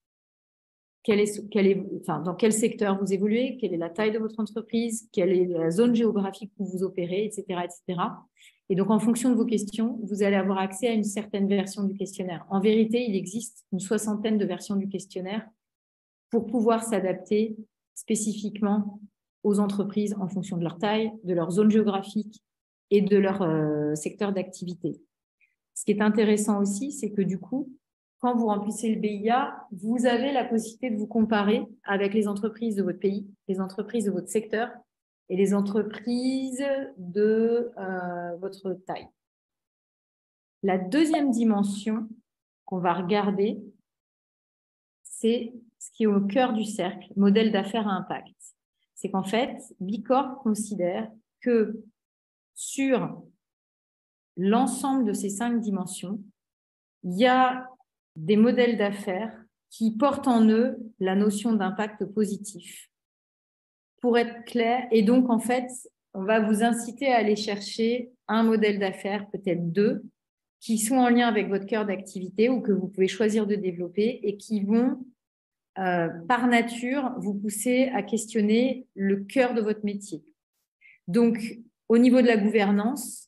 Dans quel secteur vous évoluez, quelle est la taille de votre entreprise, quelle est la zone géographique où vous opérez, etc., etc. Et donc, en fonction de vos questions, vous allez avoir accès à une certaine version du questionnaire. En vérité, il existe une 60aine de versions du questionnaire pour pouvoir s'adapter spécifiquement aux entreprises en fonction de leur taille, de leur zone géographique et de leur secteur d'activité. Ce qui est intéressant aussi, c'est que du coup, quand vous remplissez le BIA, vous avez la possibilité de vous comparer avec les entreprises de votre pays, les entreprises de votre secteur et les entreprises de votre taille. La deuxième dimension qu'on va regarder, c'est ce qui est au cœur du cercle, modèle d'affaires à impact. C'est qu'en fait, Bicorp considère que sur l'ensemble de ces 5 dimensions, il y a des modèles d'affaires qui portent en eux la notion d'impact positif. Pour être clair, et donc en fait, on va vous inciter à aller chercher un modèle d'affaires, peut-être 2, qui sont en lien avec votre cœur d'activité ou que vous pouvez choisir de développer et qui vont, par nature, vous pousser à questionner le cœur de votre métier. Donc, au niveau de la gouvernance,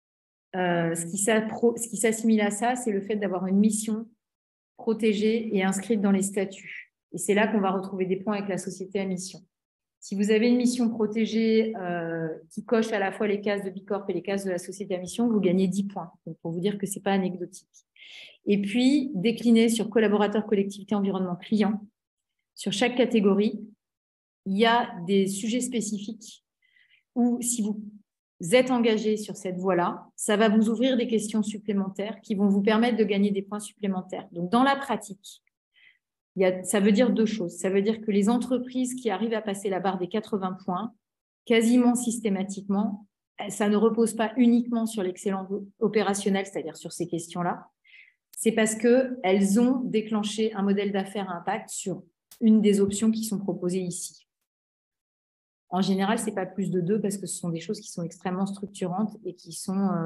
ce qui s'assimile à ça, c'est le fait d'avoir une mission protégée et inscrite dans les statuts. Et c'est là qu'on va retrouver des points avec la société à mission. Si vous avez une mission protégée qui coche à la fois les cases de Bicorp et les cases de la société à mission, vous gagnez 10 points. Donc, pour vous dire que ce n'est pas anecdotique. Et puis, décliné sur collaborateurs, collectivité, environnement, client, sur chaque catégorie, il y a des sujets spécifiques où, si vous êtes engagé sur cette voie-là, ça va vous ouvrir des questions supplémentaires qui vont vous permettre de gagner des points supplémentaires. Donc, dans la pratique, ça veut dire 2 choses. Ça veut dire que les entreprises qui arrivent à passer la barre des 80 points, quasiment systématiquement, ça ne repose pas uniquement sur l'excellence opérationnelle, c'est-à-dire sur ces questions-là. C'est parce qu'elles ont déclenché un modèle d'affaires à impact sur une des options qui sont proposées ici. En général, ce n'est pas plus de 2 parce que ce sont des choses qui sont extrêmement structurantes et qui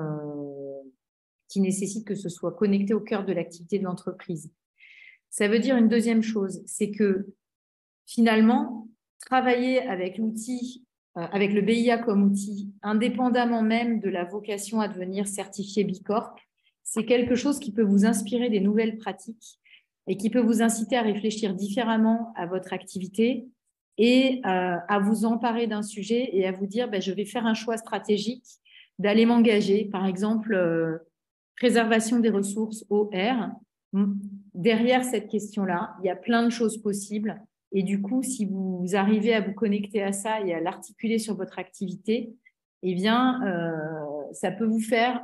nécessitent que ce soit connecté au cœur de l'activité de l'entreprise. Ça veut dire une deuxième chose, c'est que finalement, travailler avec l'outil, avec le BIA comme outil, indépendamment même de la vocation à devenir certifié Bicorp, c'est quelque chose qui peut vous inspirer des nouvelles pratiques et qui peut vous inciter à réfléchir différemment à votre activité et à vous emparer d'un sujet et à vous dire je vais faire un choix stratégique d'aller m'engager, par exemple, préservation des ressources eau, air. Derrière cette question-là, il y a plein de choses possibles. Et du coup, si vous arrivez à vous connecter à ça et à l'articuler sur votre activité, eh bien, ça peut vous faire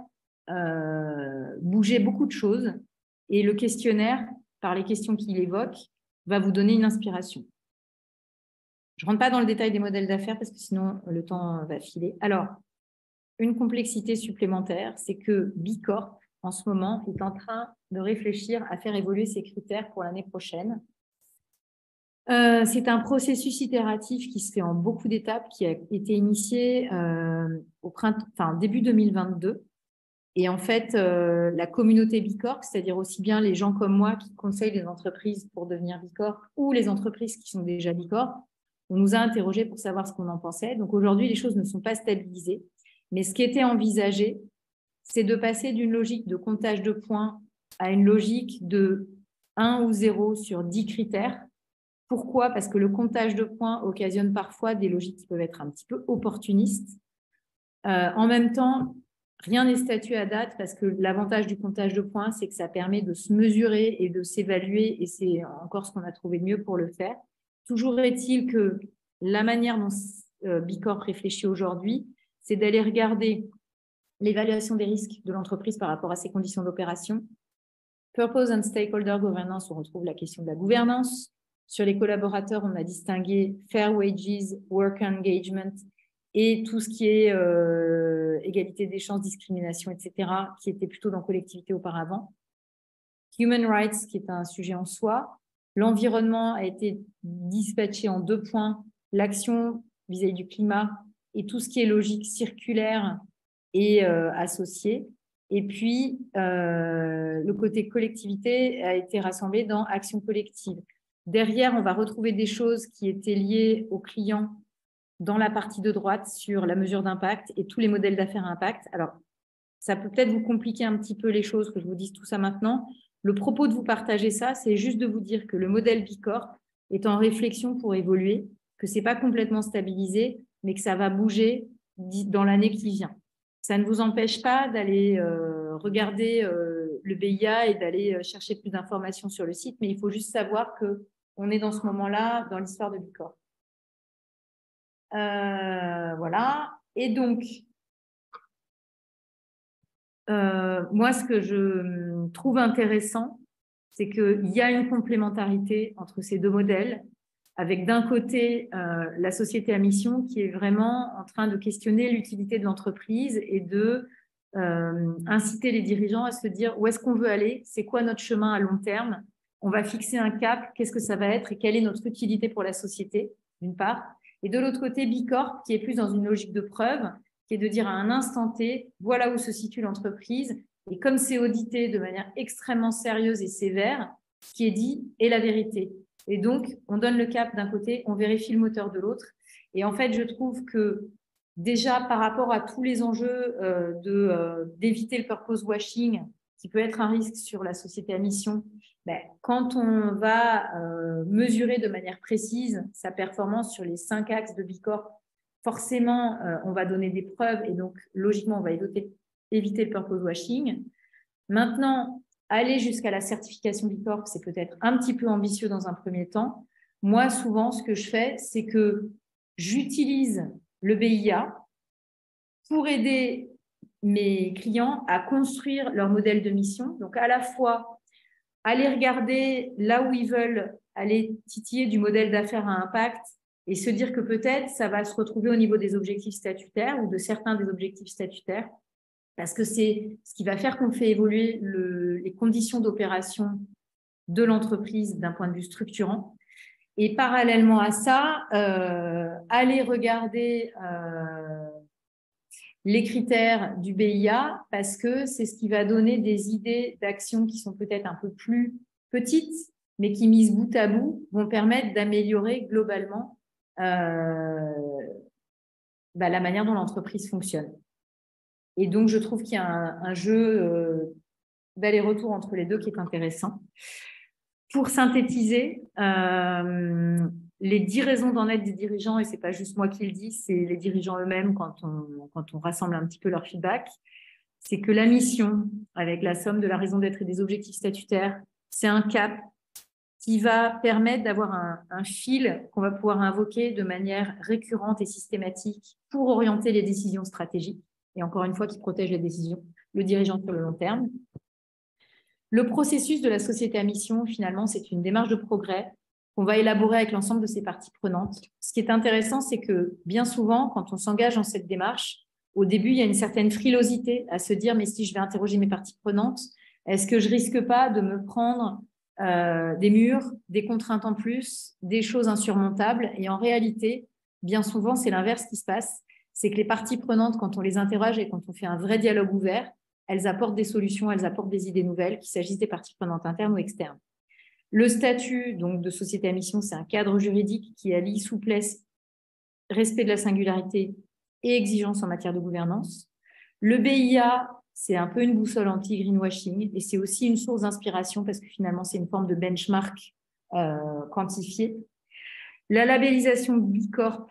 bouger beaucoup de choses. Et le questionnaire, par les questions qu'il évoque, va vous donner une inspiration. Je ne rentre pas dans le détail des modèles d'affaires parce que sinon, le temps va filer. Alors, une complexité supplémentaire, c'est que Bicorp, en ce moment, est en train de réfléchir à faire évoluer ses critères pour l'année prochaine. C'est un processus itératif qui se fait en beaucoup d'étapes, qui a été initié début 2022. Et en fait, la communauté Bicorp, c'est-à-dire aussi bien les gens comme moi qui conseillent les entreprises pour devenir Bicorp ou les entreprises qui sont déjà Bicorp, on nous a interrogés pour savoir ce qu'on en pensait. Donc aujourd'hui, les choses ne sont pas stabilisées. Mais ce qui était envisagé, c'est de passer d'une logique de comptage de points à une logique de 1 ou 0 sur 10 critères. Pourquoi? Parce que le comptage de points occasionne parfois des logiques qui peuvent être un petit peu opportunistes. En même temps, rien n'est statué à date parce que l'avantage du comptage de points, c'est que ça permet de se mesurer et de s'évaluer et c'est encore ce qu'on a trouvé de mieux pour le faire. Toujours est-il que la manière dont Bicorp réfléchit aujourd'hui, c'est d'aller regarder l'évaluation des risques de l'entreprise par rapport à ses conditions d'opération. Purpose and Stakeholder Governance, on retrouve la question de la gouvernance. Sur les collaborateurs, on a distingué Fair Wages, Work Engagement et tout ce qui est égalité des chances, discrimination, etc., qui était plutôt dans collectivité auparavant. Human Rights, qui est un sujet en soi. L'environnement a été dispatché en 2 points. L'action vis-à-vis du climat et tout ce qui est logique circulaire et associé. Et puis, le côté collectivité a été rassemblé dans action collective. Derrière, on va retrouver des choses qui étaient liées aux clients dans la partie de droite sur la mesure d'impact et tous les modèles d'affaires impact. Alors, ça peut peut-être vous compliquer un petit peu les choses, que je vous dise tout ça maintenant. Le propos de vous partager ça, c'est juste de vous dire que le modèle Bicorp est en réflexion pour évoluer, que ce n'est pas complètement stabilisé, mais que ça va bouger dans l'année qui vient. Ça ne vous empêche pas d'aller regarder le BIA et d'aller chercher plus d'informations sur le site, mais il faut juste savoir qu'on est dans ce moment-là dans l'histoire de Bicorp. Voilà. Et donc, moi, ce que je trouve intéressant, c'est qu'il y a une complémentarité entre ces 2 modèles, avec d'un côté la société à mission qui est vraiment en train de questionner l'utilité de l'entreprise et de inciter les dirigeants à se dire où est-ce qu'on veut aller, c'est quoi notre chemin à long terme, on va fixer un cap, qu'est-ce que ça va être et quelle est notre utilité pour la société, d'une part. Et de l'autre côté, Bicorp, qui est plus dans une logique de preuve, qui est de dire à un instant T, voilà où se situe l'entreprise. Et comme c'est audité de manière extrêmement sérieuse et sévère, ce qui est dit est la vérité. Et donc, on donne le cap d'un côté, on vérifie le moteur de l'autre. Et en fait, je trouve que déjà, par rapport à tous les enjeux d'éviter le purpose washing, qui peut être un risque sur la société à mission, quand on va mesurer de manière précise sa performance sur les 5 axes de Bicorp, forcément, on va donner des preuves et donc, logiquement, on va éviter le purpose washing. Maintenant, aller jusqu'à la certification Bicorp, c'est peut-être un petit peu ambitieux dans un premier temps. Moi, souvent, ce que je fais, c'est que j'utilise le BIA pour aider mes clients à construire leur modèle de mission. Donc, à la fois, aller regarder là où ils veulent aller titiller du modèle d'affaires à impact et se dire que peut-être ça va se retrouver au niveau des objectifs statutaires ou de certains des objectifs statutaires, parce que c'est ce qui va faire qu'on fait évoluer les conditions d'opération de l'entreprise d'un point de vue structurant. Et parallèlement à ça, aller regarder les critères du BIA, parce que c'est ce qui va donner des idées d'actions qui sont peut-être un peu plus petites, mais qui, mises bout à bout, vont permettre d'améliorer globalement la manière dont l'entreprise fonctionne. Et donc, je trouve qu'il y a un jeu d'aller-retour entre les deux qui est intéressant. Pour synthétiser, les 10 raisons d'en être des dirigeants, et ce n'est pas juste moi qui le dis, c'est les dirigeants eux-mêmes quand on rassemble un petit peu leur feedback, c'est que la mission, avec la somme de la raison d'être et des objectifs statutaires, c'est un cap qui va permettre d'avoir un fil qu'on va pouvoir invoquer de manière récurrente et systématique pour orienter les décisions stratégiques, et encore une fois, qui protège les décisions, le dirigeant sur le long terme. Le processus de la société à mission, finalement, c'est une démarche de progrès qu'on va élaborer avec l'ensemble de ses parties prenantes. Ce qui est intéressant, c'est que bien souvent, quand on s'engage dans cette démarche, au début, il y a une certaine frilosité à se dire « mais si je vais interroger mes parties prenantes, est-ce que je risque pas de me prendre des murs, des contraintes en plus, des choses insurmontables ?» Et en réalité, bien souvent, c'est l'inverse qui se passe. C'est que les parties prenantes, quand on les interroge et quand on fait un vrai dialogue ouvert, elles apportent des solutions, elles apportent des idées nouvelles, qu'il s'agisse des parties prenantes internes ou externes. Le statut donc, de société à mission, c'est un cadre juridique qui allie souplesse, respect de la singularité et exigence en matière de gouvernance. Le BIA, c'est un peu une boussole anti-greenwashing et c'est aussi une source d'inspiration parce que finalement, c'est une forme de benchmark quantifié. La labellisation B Corp,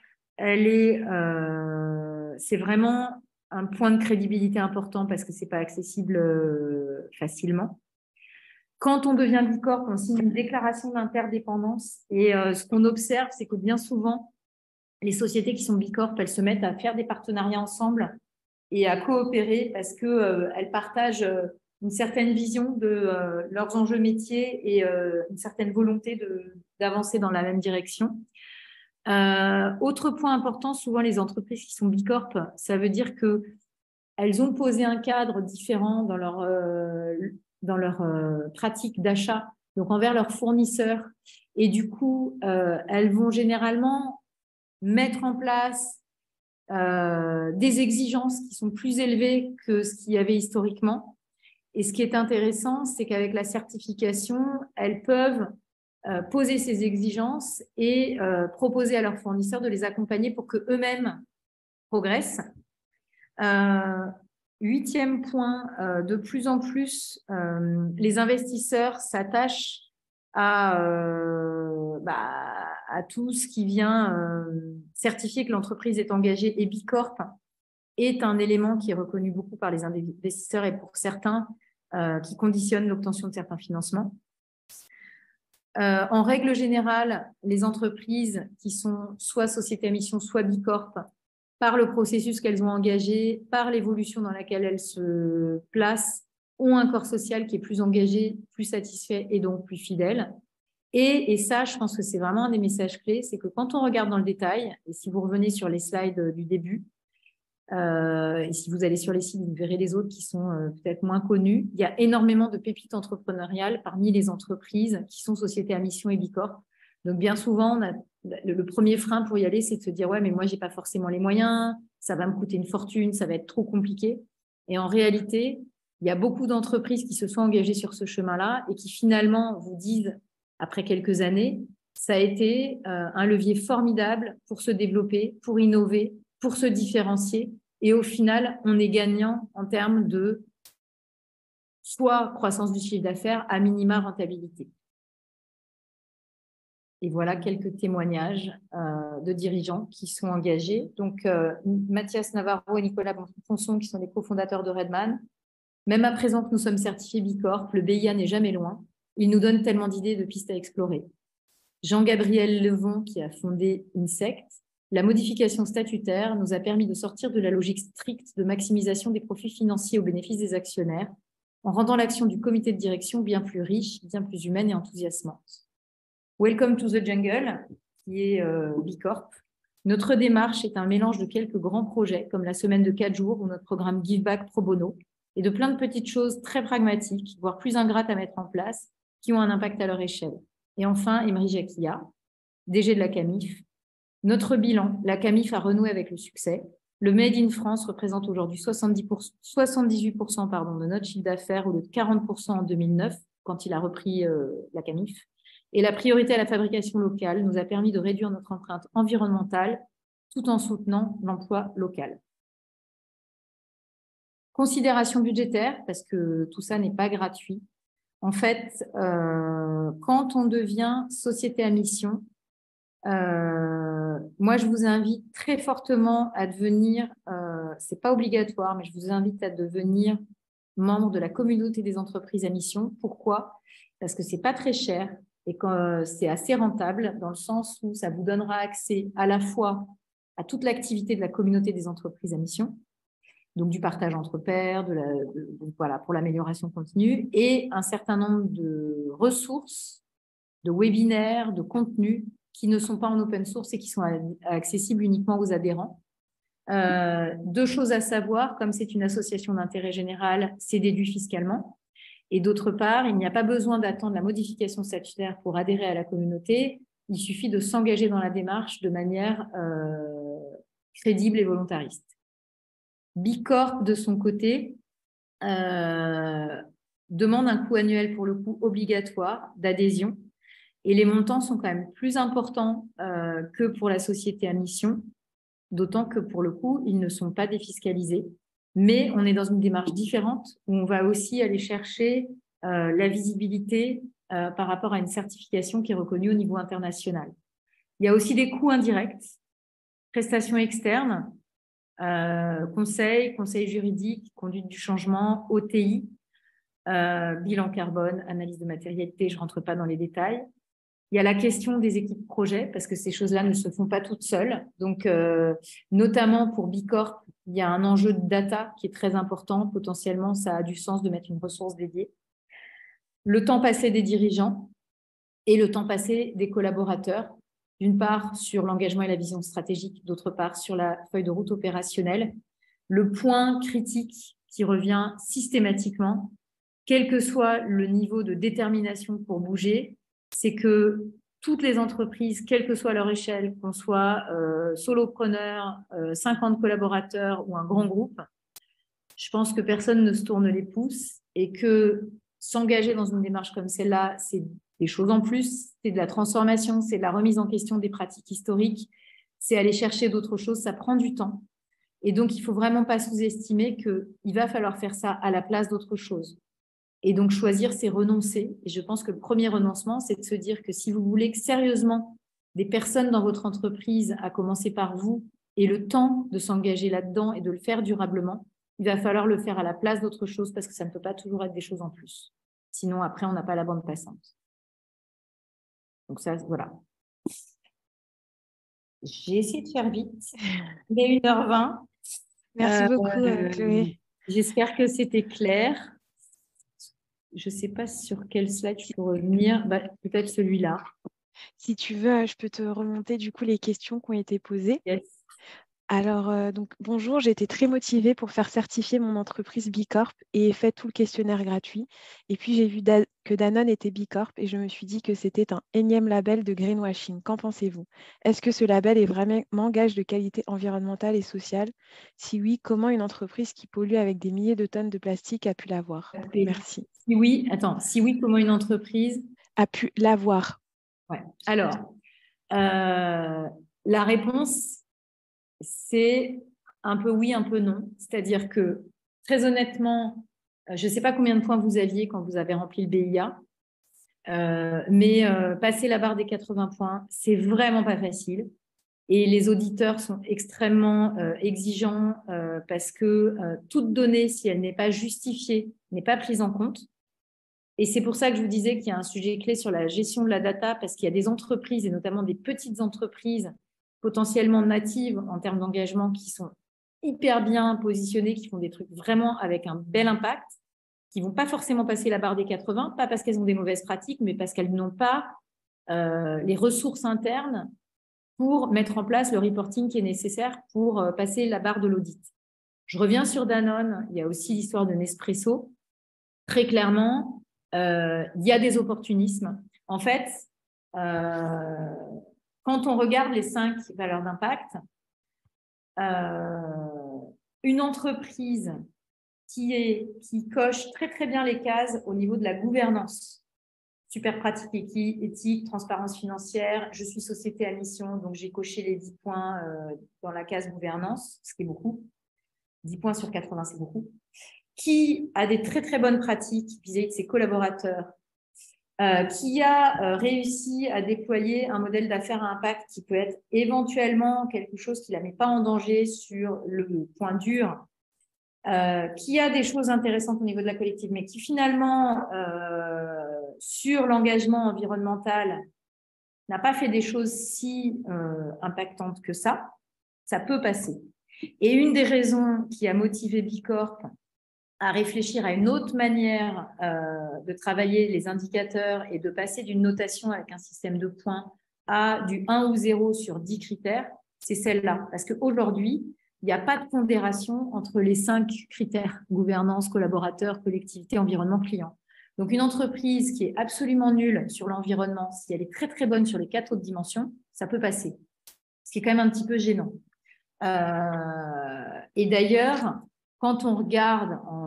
c'est vraiment un point de crédibilité important parce que ce n'est pas accessible facilement. Quand on devient B Corp, on signe une déclaration d'interdépendance et ce qu'on observe, c'est que bien souvent, les sociétés qui sont B Corp, elles se mettent à faire des partenariats ensemble et à coopérer parce qu'elles partagent une certaine vision de leurs enjeux métiers et une certaine volonté d'avancer dans la même direction. Autre point important, souvent les entreprises qui sont B Corp, ça veut dire qu'elles ont posé un cadre différent dans leur pratique d'achat, donc envers leurs fournisseurs. Et du coup, elles vont généralement mettre en place des exigences qui sont plus élevées que ce qu'il y avait historiquement. Et ce qui est intéressant, c'est qu'avec la certification, elles peuvent poser ces exigences et proposer à leurs fournisseurs de les accompagner pour qu'eux-mêmes progressent. 8e point, de plus en plus, les investisseurs s'attachent à tout ce qui vient certifier que l'entreprise est engagée et B Corp est un élément qui est reconnu beaucoup par les investisseurs et pour certains qui conditionnent l'obtention de certains financements. En règle générale, les entreprises qui sont soit sociétés à mission, soit B Corp, par le processus qu'elles ont engagé, par l'évolution dans laquelle elles se placent, ont un corps social qui est plus engagé, plus satisfait et donc plus fidèle. Et ça, je pense que c'est vraiment un des messages clés, c'est que quand on regarde dans le détail, et si vous revenez sur les slides du début, et si vous allez sur les sites, vous verrez les autres qui sont peut-être moins connus. Il y a énormément de pépites entrepreneuriales parmi les entreprises qui sont sociétés à mission et B Corp. Donc, bien souvent, le premier frein pour y aller, c'est de se dire « Ouais, mais moi, je n'ai pas forcément les moyens, ça va me coûter une fortune, ça va être trop compliqué. » Et en réalité, il y a beaucoup d'entreprises qui se sont engagées sur ce chemin-là et qui finalement vous disent, après quelques années, ça a été un levier formidable pour se développer, pour innover, pour se différencier. Et au final, on est gagnant en termes de soit croissance du chiffre d'affaires, à minima rentabilité. Et voilà quelques témoignages de dirigeants qui sont engagés. Donc, Mathias Navarro et Nicolas Ponson, qui sont les cofondateurs de Redman. Même à présent que nous sommes certifiés B Corp, le BIA n'est jamais loin. Il nous donne tellement d'idées et de pistes à explorer. Jean-Gabriel Levon, qui a fondé Insect. La modification statutaire nous a permis de sortir de la logique stricte de maximisation des profits financiers au bénéfice des actionnaires, en rendant l'action du comité de direction bien plus riche, bien plus humaine et enthousiasmante. Welcome to the Jungle, qui est B Corp. Notre démarche est un mélange de quelques grands projets, comme la semaine de 4 jours ou notre programme Give Back Pro Bono, et de plein de petites choses très pragmatiques, voire plus ingrates à mettre en place, qui ont un impact à leur échelle. Et enfin, Emery Jacquia, DG de la CAMIF. Notre bilan, la CAMIF a renoué avec le succès. Le Made in France représente aujourd'hui 78% de notre chiffre d'affaires au lieu de 40% en 2009, quand il a repris la CAMIF. Et la priorité à la fabrication locale nous a permis de réduire notre empreinte environnementale tout en soutenant l'emploi local. Considération budgétaire, parce que tout ça n'est pas gratuit. En fait, quand on devient société à mission, moi, je vous invite très fortement à devenir, c'est pas obligatoire, mais je vous invite à devenir membre de la communauté des entreprises à mission. Pourquoi? Parce que c'est pas très cher et que c'est assez rentable dans le sens où ça vous donnera accès à la fois à toute l'activité de la communauté des entreprises à mission, donc du partage entre pairs, donc voilà, pour l'amélioration continue, et un certain nombre de ressources, de webinaires, de contenus qui ne sont pas en open source et qui sont accessibles uniquement aux adhérents. 2 choses à savoir, comme c'est une association d'intérêt général, c'est déduit fiscalement. Et d'autre part, il n'y a pas besoin d'attendre la modification statutaire pour adhérer à la communauté. Il suffit de s'engager dans la démarche de manière crédible et volontariste. B Corp, de son côté, demande un coût annuel pour le coup obligatoire d'adhésion. Et les montants sont quand même plus importants que pour la société à mission, d'autant que pour le coup, ils ne sont pas défiscalisés. Mais on est dans une démarche différente où on va aussi aller chercher la visibilité par rapport à une certification qui est reconnue au niveau international. Il y a aussi des coûts indirects, prestations externes, conseil juridique, conduite du changement, OTI, bilan carbone, analyse de matérialité, je ne rentre pas dans les détails. Il y a la question des équipes projet, parce que ces choses-là ne se font pas toutes seules. Donc, notamment pour Bicorp, il y a un enjeu de data qui est très important. Potentiellement, ça a du sens de mettre une ressource dédiée. Le temps passé des dirigeants et le temps passé des collaborateurs, d'une part sur l'engagement et la vision stratégique, d'autre part sur la feuille de route opérationnelle. Le point critique qui revient systématiquement, quel que soit le niveau de détermination pour bouger, c'est que toutes les entreprises, quelle que soit leur échelle, qu'on soit solopreneur, 50 collaborateurs ou un grand groupe, je pense que personne ne se tourne les pouces et que s'engager dans une démarche comme celle-là, c'est des choses en plus, c'est de la transformation, c'est de la remise en question des pratiques historiques, c'est aller chercher d'autres choses, ça prend du temps. Et donc, il ne faut vraiment pas sous-estimer qu'il va falloir faire ça à la place d'autre chose. Et donc, choisir, c'est renoncer. Et je pense que le premier renoncement, c'est de se dire que si vous voulez que sérieusement des personnes dans votre entreprise, à commencer par vous, aient le temps de s'engager là-dedans et de le faire durablement, il va falloir le faire à la place d'autre chose parce que ça ne peut pas toujours être des choses en plus. Sinon, après, on n'a pas la bande passante. Donc ça, voilà. J'ai essayé de faire vite. Il est 1h20. Merci beaucoup, Chloé. J'espère que c'était clair. Je ne sais pas sur quel slide je peux revenir. Peut-être celui-là. Si tu veux, je peux te remonter du coup les questions qui ont été posées. Yes. Alors, donc, bonjour, j'ai été très motivée pour faire certifier mon entreprise Bicorp et ai fait tout le questionnaire gratuit. Et puis, j'ai vu que Danone était Bicorp et je me suis dit que c'était un énième label de greenwashing. Qu'en pensez-vous? Est-ce que ce label est vraiment gage de qualité environnementale et sociale? Si oui, comment une entreprise qui pollue avec des milliers de tonnes de plastique a pu l'avoir? Merci. Si oui, comment une entreprise a pu l'avoir? Ouais. Alors, la réponse, c'est un peu oui, un peu non. C'est-à-dire que, très honnêtement, je ne sais pas combien de points vous aviez quand vous avez rempli le BIA, mais passer la barre des 80 points, c'est vraiment pas facile. Et les auditeurs sont extrêmement exigeants parce que toute donnée, si elle n'est pas justifiée, n'est pas prise en compte. Et c'est pour ça que je vous disais qu'il y a un sujet clé sur la gestion de la data, parce qu'il y a des entreprises, et notamment des petites entreprises potentiellement natives en termes d'engagement, qui sont hyper bien positionnées, qui font des trucs vraiment avec un bel impact, qui ne vont pas forcément passer la barre des 80, pas parce qu'elles ont des mauvaises pratiques, mais parce qu'elles n'ont pas les ressources internes pour mettre en place le reporting qui est nécessaire pour passer la barre de l'audit. Je reviens sur Danone, il y a aussi l'histoire de Nespresso. Très clairement, il y a des opportunismes. En fait, quand on regarde les 5 valeurs d'impact, une entreprise qui coche très très bien les cases au niveau de la gouvernance, super pratique éthique, transparence financière, je suis société à mission, donc j'ai coché les 10 points dans la case gouvernance, ce qui est beaucoup. 10 points sur 80, c'est beaucoup. Qui a des très très bonnes pratiques vis-à-vis de ses collaborateurs, qui a réussi à déployer un modèle d'affaires à impact qui peut être éventuellement quelque chose qui ne la met pas en danger sur le point dur, qui a des choses intéressantes au niveau de la collective, mais qui finalement, sur l'engagement environnemental, n'a pas fait des choses si impactantes que ça peut passer. Et une des raisons qui a motivé Bicorp à réfléchir à une autre manière de travailler les indicateurs et de passer d'une notation avec un système de points à du 1 ou 0 sur 10 critères, c'est celle-là. Parce qu'aujourd'hui, il n'y a pas de pondération entre les 5 critères, gouvernance, collaborateur, collectivité, environnement, client. Donc, une entreprise qui est absolument nulle sur l'environnement, si elle est très, très bonne sur les 4 autres dimensions, ça peut passer. Ce qui est quand même un petit peu gênant. Et d'ailleurs, quand on regarde,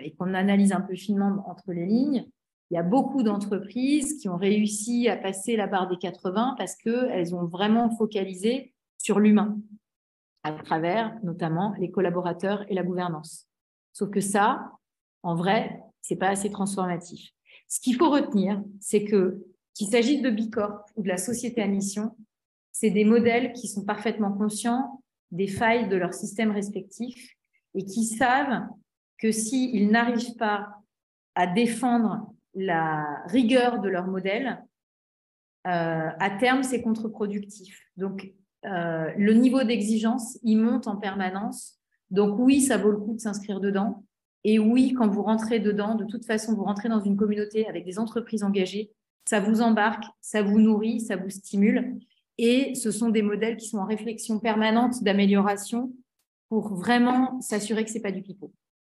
et qu'on analyse un peu finement entre les lignes, il y a beaucoup d'entreprises qui ont réussi à passer la barre des 80 parce qu'elles ont vraiment focalisé sur l'humain, à travers notamment les collaborateurs et la gouvernance. Sauf que ça, en vrai, ce n'est pas assez transformatif. Ce qu'il faut retenir, c'est qu'il s'agisse de Bicorp ou de la société à mission, c'est des modèles qui sont parfaitement conscients des failles de leurs systèmes respectifs et qui savent que s'ils n'arrivent pas à défendre la rigueur de leur modèle, à terme, c'est contre-productif. Donc, le niveau d'exigence, il monte en permanence. Donc oui, ça vaut le coup de s'inscrire dedans. Et oui, quand vous rentrez dedans, de toute façon, vous rentrez dans une communauté avec des entreprises engagées, ça vous embarque, ça vous nourrit, ça vous stimule. Et ce sont des modèles qui sont en réflexion permanente d'amélioration pour vraiment s'assurer que ce n'est pas du pipeau.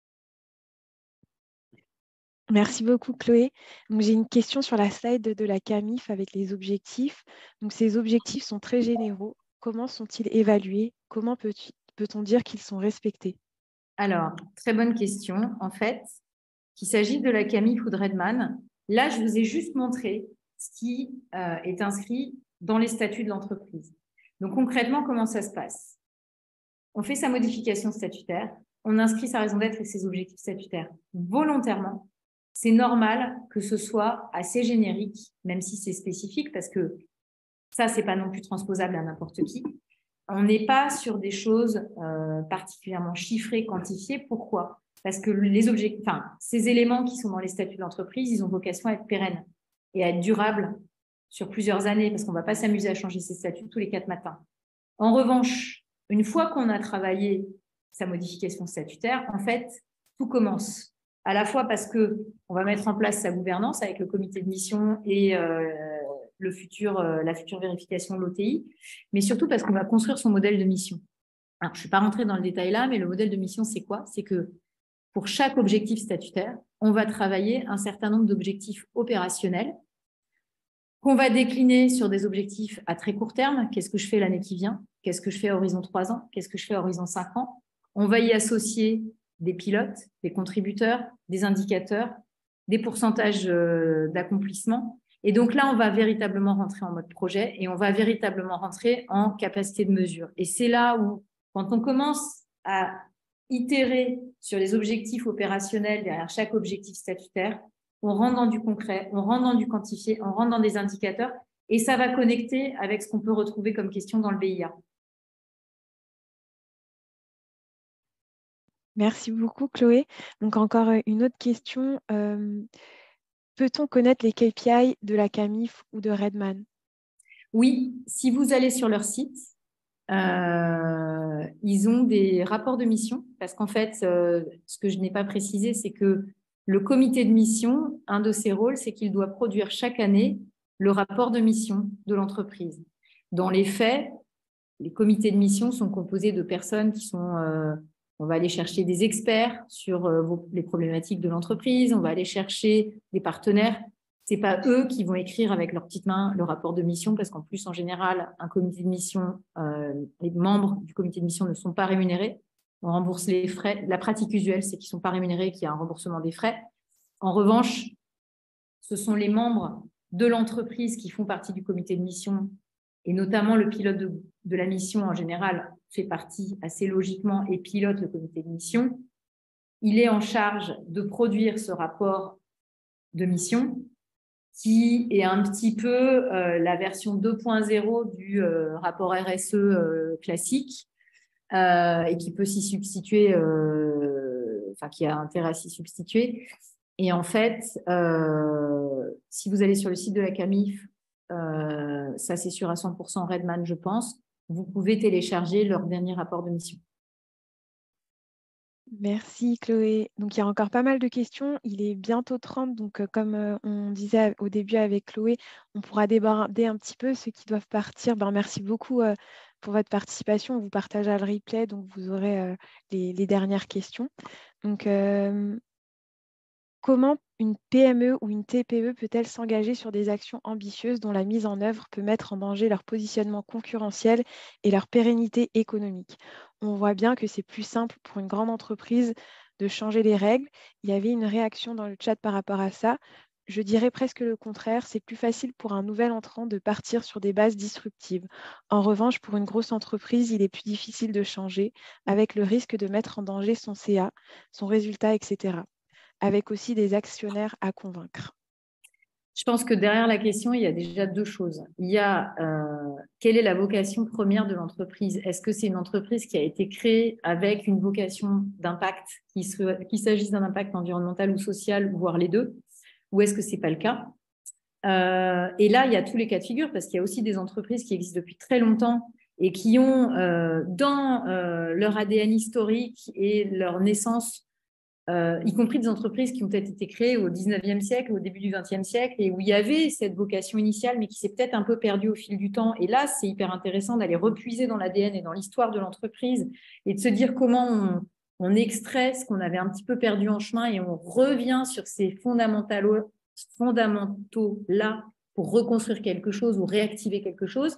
Merci beaucoup, Chloé. J'ai une question sur la slide de la CAMIF avec les objectifs. Donc, ces objectifs sont très généraux. Comment sont-ils évalués? Comment peut-on dire qu'ils sont respectés? Alors, très bonne question. En fait, qu'il s'agisse de la CAMIF ou de Redman, là, je vous ai juste montré ce qui est inscrit dans les statuts de l'entreprise. Donc, concrètement, comment ça se passe? On fait sa modification statutaire, on inscrit sa raison d'être et ses objectifs statutaires volontairement. C'est normal que ce soit assez générique, même si c'est spécifique, parce que ça, c'est pas non plus transposable à n'importe qui. On n'est pas sur des choses particulièrement chiffrées, quantifiées. Pourquoi? Parce que ces éléments qui sont dans les statuts de l'entreprise, ils ont vocation à être pérennes et à être durables sur plusieurs années, parce qu'on ne va pas s'amuser à changer ces statuts tous les 4 matins. En revanche, une fois qu'on a travaillé sa modification statutaire, en fait, tout commence. À la fois parce qu'on va mettre en place sa gouvernance avec le comité de mission et la future vérification de l'OTI, mais surtout parce qu'on va construire son modèle de mission. Alors, je ne suis pas rentrée dans le détail là, mais le modèle de mission, c'est quoi? C'est que pour chaque objectif statutaire, on va travailler un certain nombre d'objectifs opérationnels qu'on va décliner sur des objectifs à très court terme. Qu'est-ce que je fais l'année qui vient? Qu'est-ce que je fais à horizon 3 ans? Qu'est-ce que je fais à horizon 5 ans? On va y associer des pilotes, des contributeurs, des indicateurs, des pourcentages d'accomplissement. Et donc là, on va véritablement rentrer en mode projet et on va véritablement rentrer en capacité de mesure. Et c'est là où, quand on commence à itérer sur les objectifs opérationnels derrière chaque objectif statutaire, on rentre dans du concret, on rentre dans du quantifié, on rentre dans des indicateurs et ça va connecter avec ce qu'on peut retrouver comme question dans le BIA. Merci beaucoup, Chloé. Donc, encore une autre question. Peut-on connaître les KPI de la CAMIF ou de Redman? Oui, si vous allez sur leur site, ils ont des rapports de mission parce qu'en fait, ce que je n'ai pas précisé, c'est que le comité de mission, un de ses rôles, c'est qu'il doit produire chaque année le rapport de mission de l'entreprise. Dans les faits, les comités de mission sont composés de personnes qui sont… on va aller chercher des experts sur les problématiques de l'entreprise, on va aller chercher des partenaires. Ce n'est pas eux qui vont écrire avec leurs petites mains le rapport de mission parce qu'en plus, en général, un comité de mission, les membres du comité de mission ne sont pas rémunérés. On rembourse les frais. La pratique usuelle, c'est qu'ils ne sont pas rémunérés et qu'il y a un remboursement des frais. En revanche, ce sont les membres de l'entreprise qui font partie du comité de mission et notamment le pilote de la mission en général fait partie assez logiquement et pilote le comité de mission. Il est en charge de produire ce rapport de mission qui est un petit peu la version 2.0 du rapport RSE classique et qui peut s'y substituer, qui a intérêt à s'y substituer. Et en fait, si vous allez sur le site de la CAMIF, ça c'est sûr à 100% Redman, je pense, vous pouvez télécharger leur dernier rapport de mission. Merci Chloé. Donc il y a encore pas mal de questions. Il est bientôt 30, donc comme on disait au début avec Chloé, on pourra déborder un petit peu ceux qui doivent partir. Merci beaucoup pour votre participation. On vous partagera le replay, donc vous aurez les dernières questions. Donc comment une PME ou une TPE peut-elle s'engager sur des actions ambitieuses dont la mise en œuvre peut mettre en danger leur positionnement concurrentiel et leur pérennité économique? On voit bien que c'est plus simple pour une grande entreprise de changer les règles. Il y avait une réaction dans le chat par rapport à ça. Je dirais presque le contraire, c'est plus facile pour un nouvel entrant de partir sur des bases disruptives. En revanche, pour une grosse entreprise, il est plus difficile de changer, avec le risque de mettre en danger son CA, son résultat, etc., avec aussi des actionnaires à convaincre. Je pense que derrière la question, il y a déjà deux choses. Il y a quelle est la vocation première de l'entreprise? Est-ce que c'est une entreprise qui a été créée avec une vocation d'impact, qu'il s'agisse d'un impact environnemental ou social, voire les deux? Ou est-ce que ce n'est pas le cas? Et là, il y a tous les cas de figure, parce qu'il y a aussi des entreprises qui existent depuis très longtemps et qui ont dans leur ADN historique et leur naissance, y compris des entreprises qui ont peut-être été créées au 19e siècle, au début du 20e siècle, et où il y avait cette vocation initiale, mais qui s'est peut-être un peu perdue au fil du temps. Et là, c'est hyper intéressant d'aller repuiser dans l'ADN et dans l'histoire de l'entreprise et de se dire comment on extrait ce qu'on avait un petit peu perdu en chemin et on revient sur ces fondamentaux-là pour reconstruire quelque chose ou réactiver quelque chose.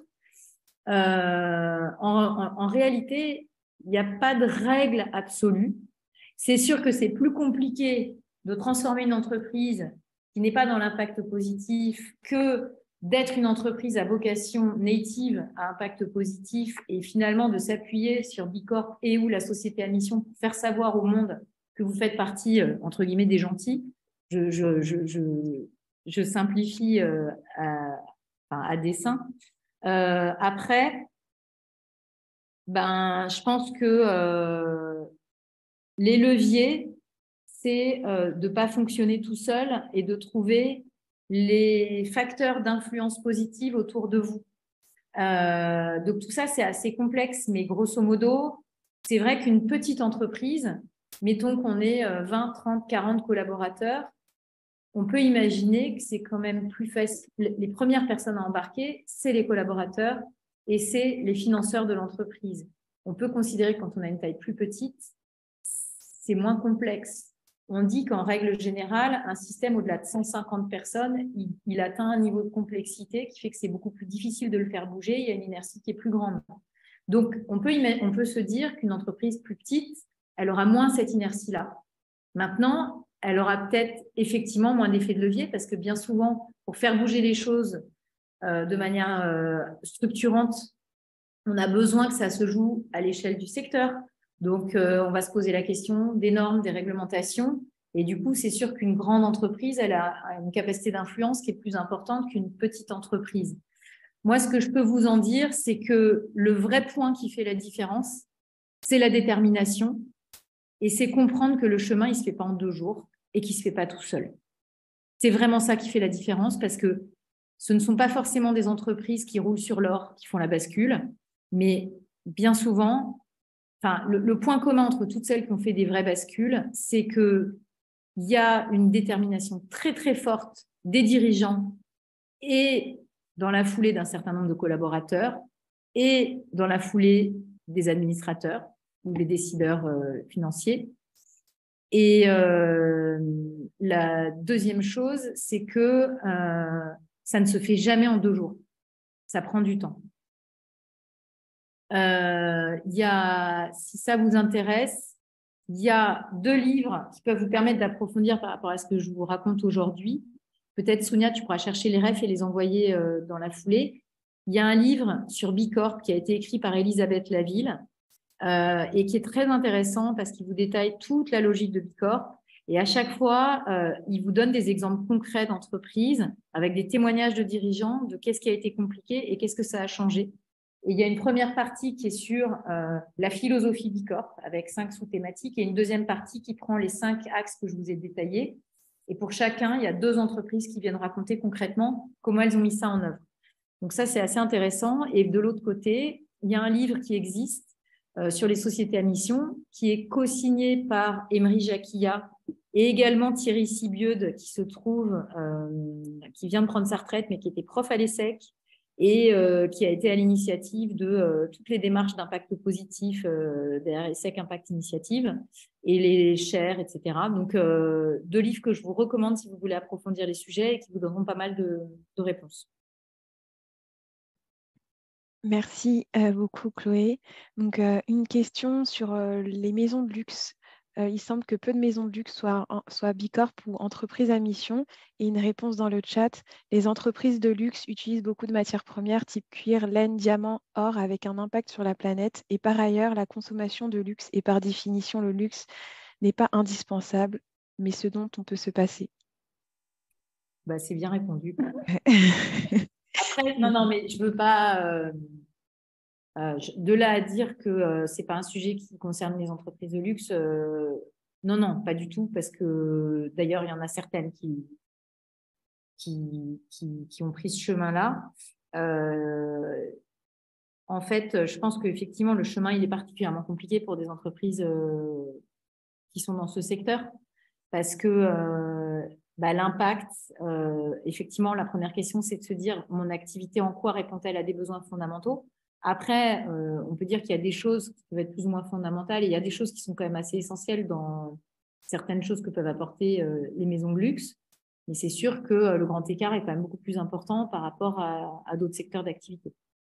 En réalité, il n'y a pas de règle absolue. C'est sûr que c'est plus compliqué de transformer une entreprise qui n'est pas dans l'impact positif que d'être une entreprise à vocation native à impact positif et finalement de s'appuyer sur Bicorp et ou la société à mission pour faire savoir au monde que vous faites partie, entre guillemets, des gentils. Je simplifie à dessein. Après, je pense que les leviers, c'est de ne pas fonctionner tout seul et de trouver les facteurs d'influence positive autour de vous. Donc tout ça, c'est assez complexe, mais grosso modo, c'est vrai qu'une petite entreprise, mettons qu'on ait 20, 30, 40 collaborateurs, on peut imaginer que c'est quand même plus facile. Les premières personnes à embarquer, c'est les collaborateurs et c'est les financeurs de l'entreprise. On peut considérer que quand on a une taille plus petite, c'est moins complexe. On dit qu'en règle générale, un système au-delà de 150 personnes, il atteint un niveau de complexité qui fait que c'est beaucoup plus difficile de le faire bouger. Il y a une inertie qui est plus grande. Donc, on peut se dire qu'une entreprise plus petite, elle aura moins cette inertie-là. Maintenant, elle aura peut-être effectivement moins d'effet de levier parce que bien souvent, pour faire bouger les choses de manière structurante, on a besoin que ça se joue à l'échelle du secteur. Donc, on va se poser la question des normes, des réglementations. Et du coup, c'est sûr qu'une grande entreprise, elle a une capacité d'influence qui est plus importante qu'une petite entreprise. Moi, ce que je peux vous en dire, c'est que le vrai point qui fait la différence, c'est la détermination. Et c'est comprendre que le chemin, il ne se fait pas en 2 jours et qu'il ne se fait pas tout seul. C'est vraiment ça qui fait la différence parce que ce ne sont pas forcément des entreprises qui roulent sur l'or, qui font la bascule, mais bien souvent, le point commun entre toutes celles qui ont fait des vraies bascules, c'est qu'il y a une détermination très, très forte des dirigeants et dans la foulée d'un certain nombre de collaborateurs et dans la foulée des administrateurs ou des décideurs financiers. Et la deuxième chose, c'est que ça ne se fait jamais en 2 jours. Ça prend du temps. Si ça vous intéresse, il y a 2 livres qui peuvent vous permettre d'approfondir par rapport à ce que je vous raconte aujourd'hui. Peut-être, Sonia, tu pourras chercher les refs et les envoyer dans la foulée. Il y a un livre sur Bicorp qui a été écrit par Elisabeth Laville et qui est très intéressant parce qu'il vous détaille toute la logique de Bicorp. Et à chaque fois, il vous donne des exemples concrets d'entreprises avec des témoignages de dirigeants de qu'est-ce qui a été compliqué et qu'est-ce que ça a changé. Et il y a une première partie qui est sur la philosophie Bicorp avec 5 sous-thématiques et une deuxième partie qui prend les 5 axes que je vous ai détaillés. Et pour chacun, il y a 2 entreprises qui viennent raconter concrètement comment elles ont mis ça en œuvre. Donc ça, c'est assez intéressant. Et de l'autre côté, il y a un livre qui existe sur les sociétés à mission qui est co-signé par Emery Jacquilla et également Thierry Sibieude qui vient de prendre sa retraite mais qui était prof à l'ESSEC et qui a été à l'initiative de toutes les démarches d'impact positif derrière l'ESSEC Impact Initiative et les chaires, etc. Donc, 2 livres que je vous recommande si vous voulez approfondir les sujets et qui vous donneront pas mal de réponses. Merci beaucoup, Chloé. Donc, une question sur les maisons de luxe. il semble que peu de maisons de luxe soient Bicorp ou entreprises à mission. Et une réponse dans le chat, les entreprises de luxe utilisent beaucoup de matières premières type cuir, laine, diamant, or avec un impact sur la planète. Et par ailleurs, la consommation de luxe et par définition, le luxe n'est pas indispensable, mais ce dont on peut se passer. Bah, c'est bien répondu. Après, non, mais je ne veux pas... de là à dire que ce n'est pas un sujet qui concerne les entreprises de luxe, non, pas du tout, parce que d'ailleurs, il y en a certaines qui ont pris ce chemin-là. En fait, je pense qu'effectivement, le chemin, il est particulièrement compliqué pour des entreprises qui sont dans ce secteur, parce que l'impact, effectivement, la première question, c'est de se dire, mon activité en quoi répond-elle à des besoins fondamentaux? Après, on peut dire qu'il y a des choses qui peuvent être plus ou moins fondamentales et il y a des choses qui sont quand même assez essentielles dans certaines choses que peuvent apporter les maisons de luxe. Mais c'est sûr que le grand écart est quand même beaucoup plus important par rapport à d'autres secteurs d'activité.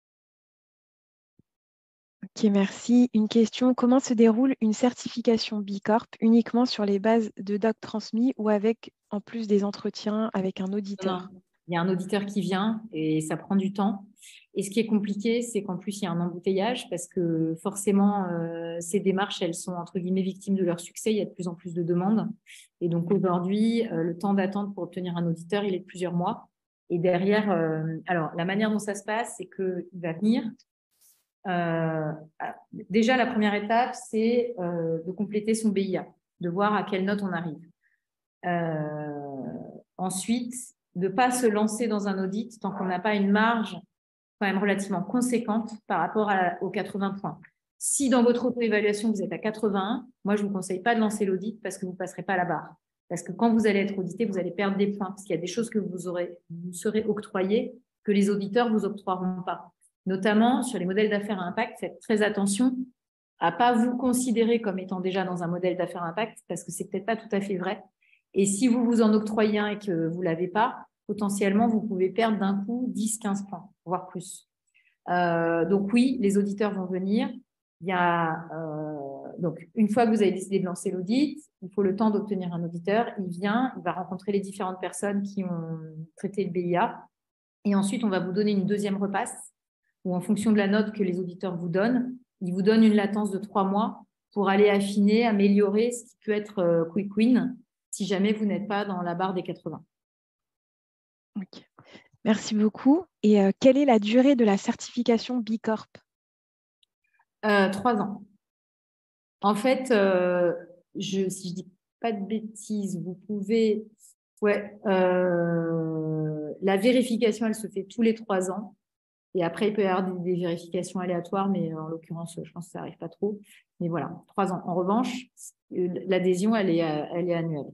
Ok, merci. Une question, comment se déroule une certification Bicorp uniquement sur les bases de docs transmis ou avec, en plus des entretiens avec un auditeur? Non. Il y a un auditeur qui vient et ça prend du temps. Et ce qui est compliqué, c'est qu'en plus, il y a un embouteillage parce que forcément, ces démarches, elles sont entre guillemets victimes de leur succès. Il y a de plus en plus de demandes. Et donc aujourd'hui, le temps d'attente pour obtenir un auditeur, il est de plusieurs mois. Et derrière, alors la manière dont ça se passe, c'est qu'il va venir. Déjà, la première étape, c'est de compléter son BIA, de voir à quelle note on arrive. Ensuite, de ne pas se lancer dans un audit tant qu'on n'a pas une marge quand même relativement conséquente par rapport aux 80 points. Si dans votre auto-évaluation, vous êtes à 81, moi, je ne vous conseille pas de lancer l'audit parce que vous ne passerez pas la barre. Parce que quand vous allez être audité, vous allez perdre des points parce qu'il y a des choses que vous serez octroyées que les auditeurs ne vous octroieront pas. Notamment sur les modèles d'affaires à impact, faites très attention à ne pas vous considérer comme étant déjà dans un modèle d'affaires à impact parce que ce n'est peut-être pas tout à fait vrai. Et si vous vous en octroyez un et que vous ne l'avez pas, potentiellement, vous pouvez perdre d'un coup 10-15 points, voire plus. Donc oui, les auditeurs vont venir. Il y a, donc, une fois que vous avez décidé de lancer l'audit, il faut le temps d'obtenir un auditeur. Il vient, il va rencontrer les différentes personnes qui ont traité le BIA. Et ensuite, on va vous donner une deuxième repasse où en fonction de la note que les auditeurs vous donnent, ils vous donnent une latence de 3 mois pour aller affiner, améliorer ce qui peut être quick win si jamais vous n'êtes pas dans la barre des 80. Okay. Merci beaucoup. Et quelle est la durée de la certification Bicorp? 3 ans. En fait, si je ne dis pas de bêtises, vous pouvez... Ouais, la vérification, elle se fait tous les 3 ans. Et après, il peut y avoir des vérifications aléatoires, mais en l'occurrence, je pense que ça n'arrive pas trop. Mais voilà, 3 ans. En revanche, l'adhésion, elle est annuelle.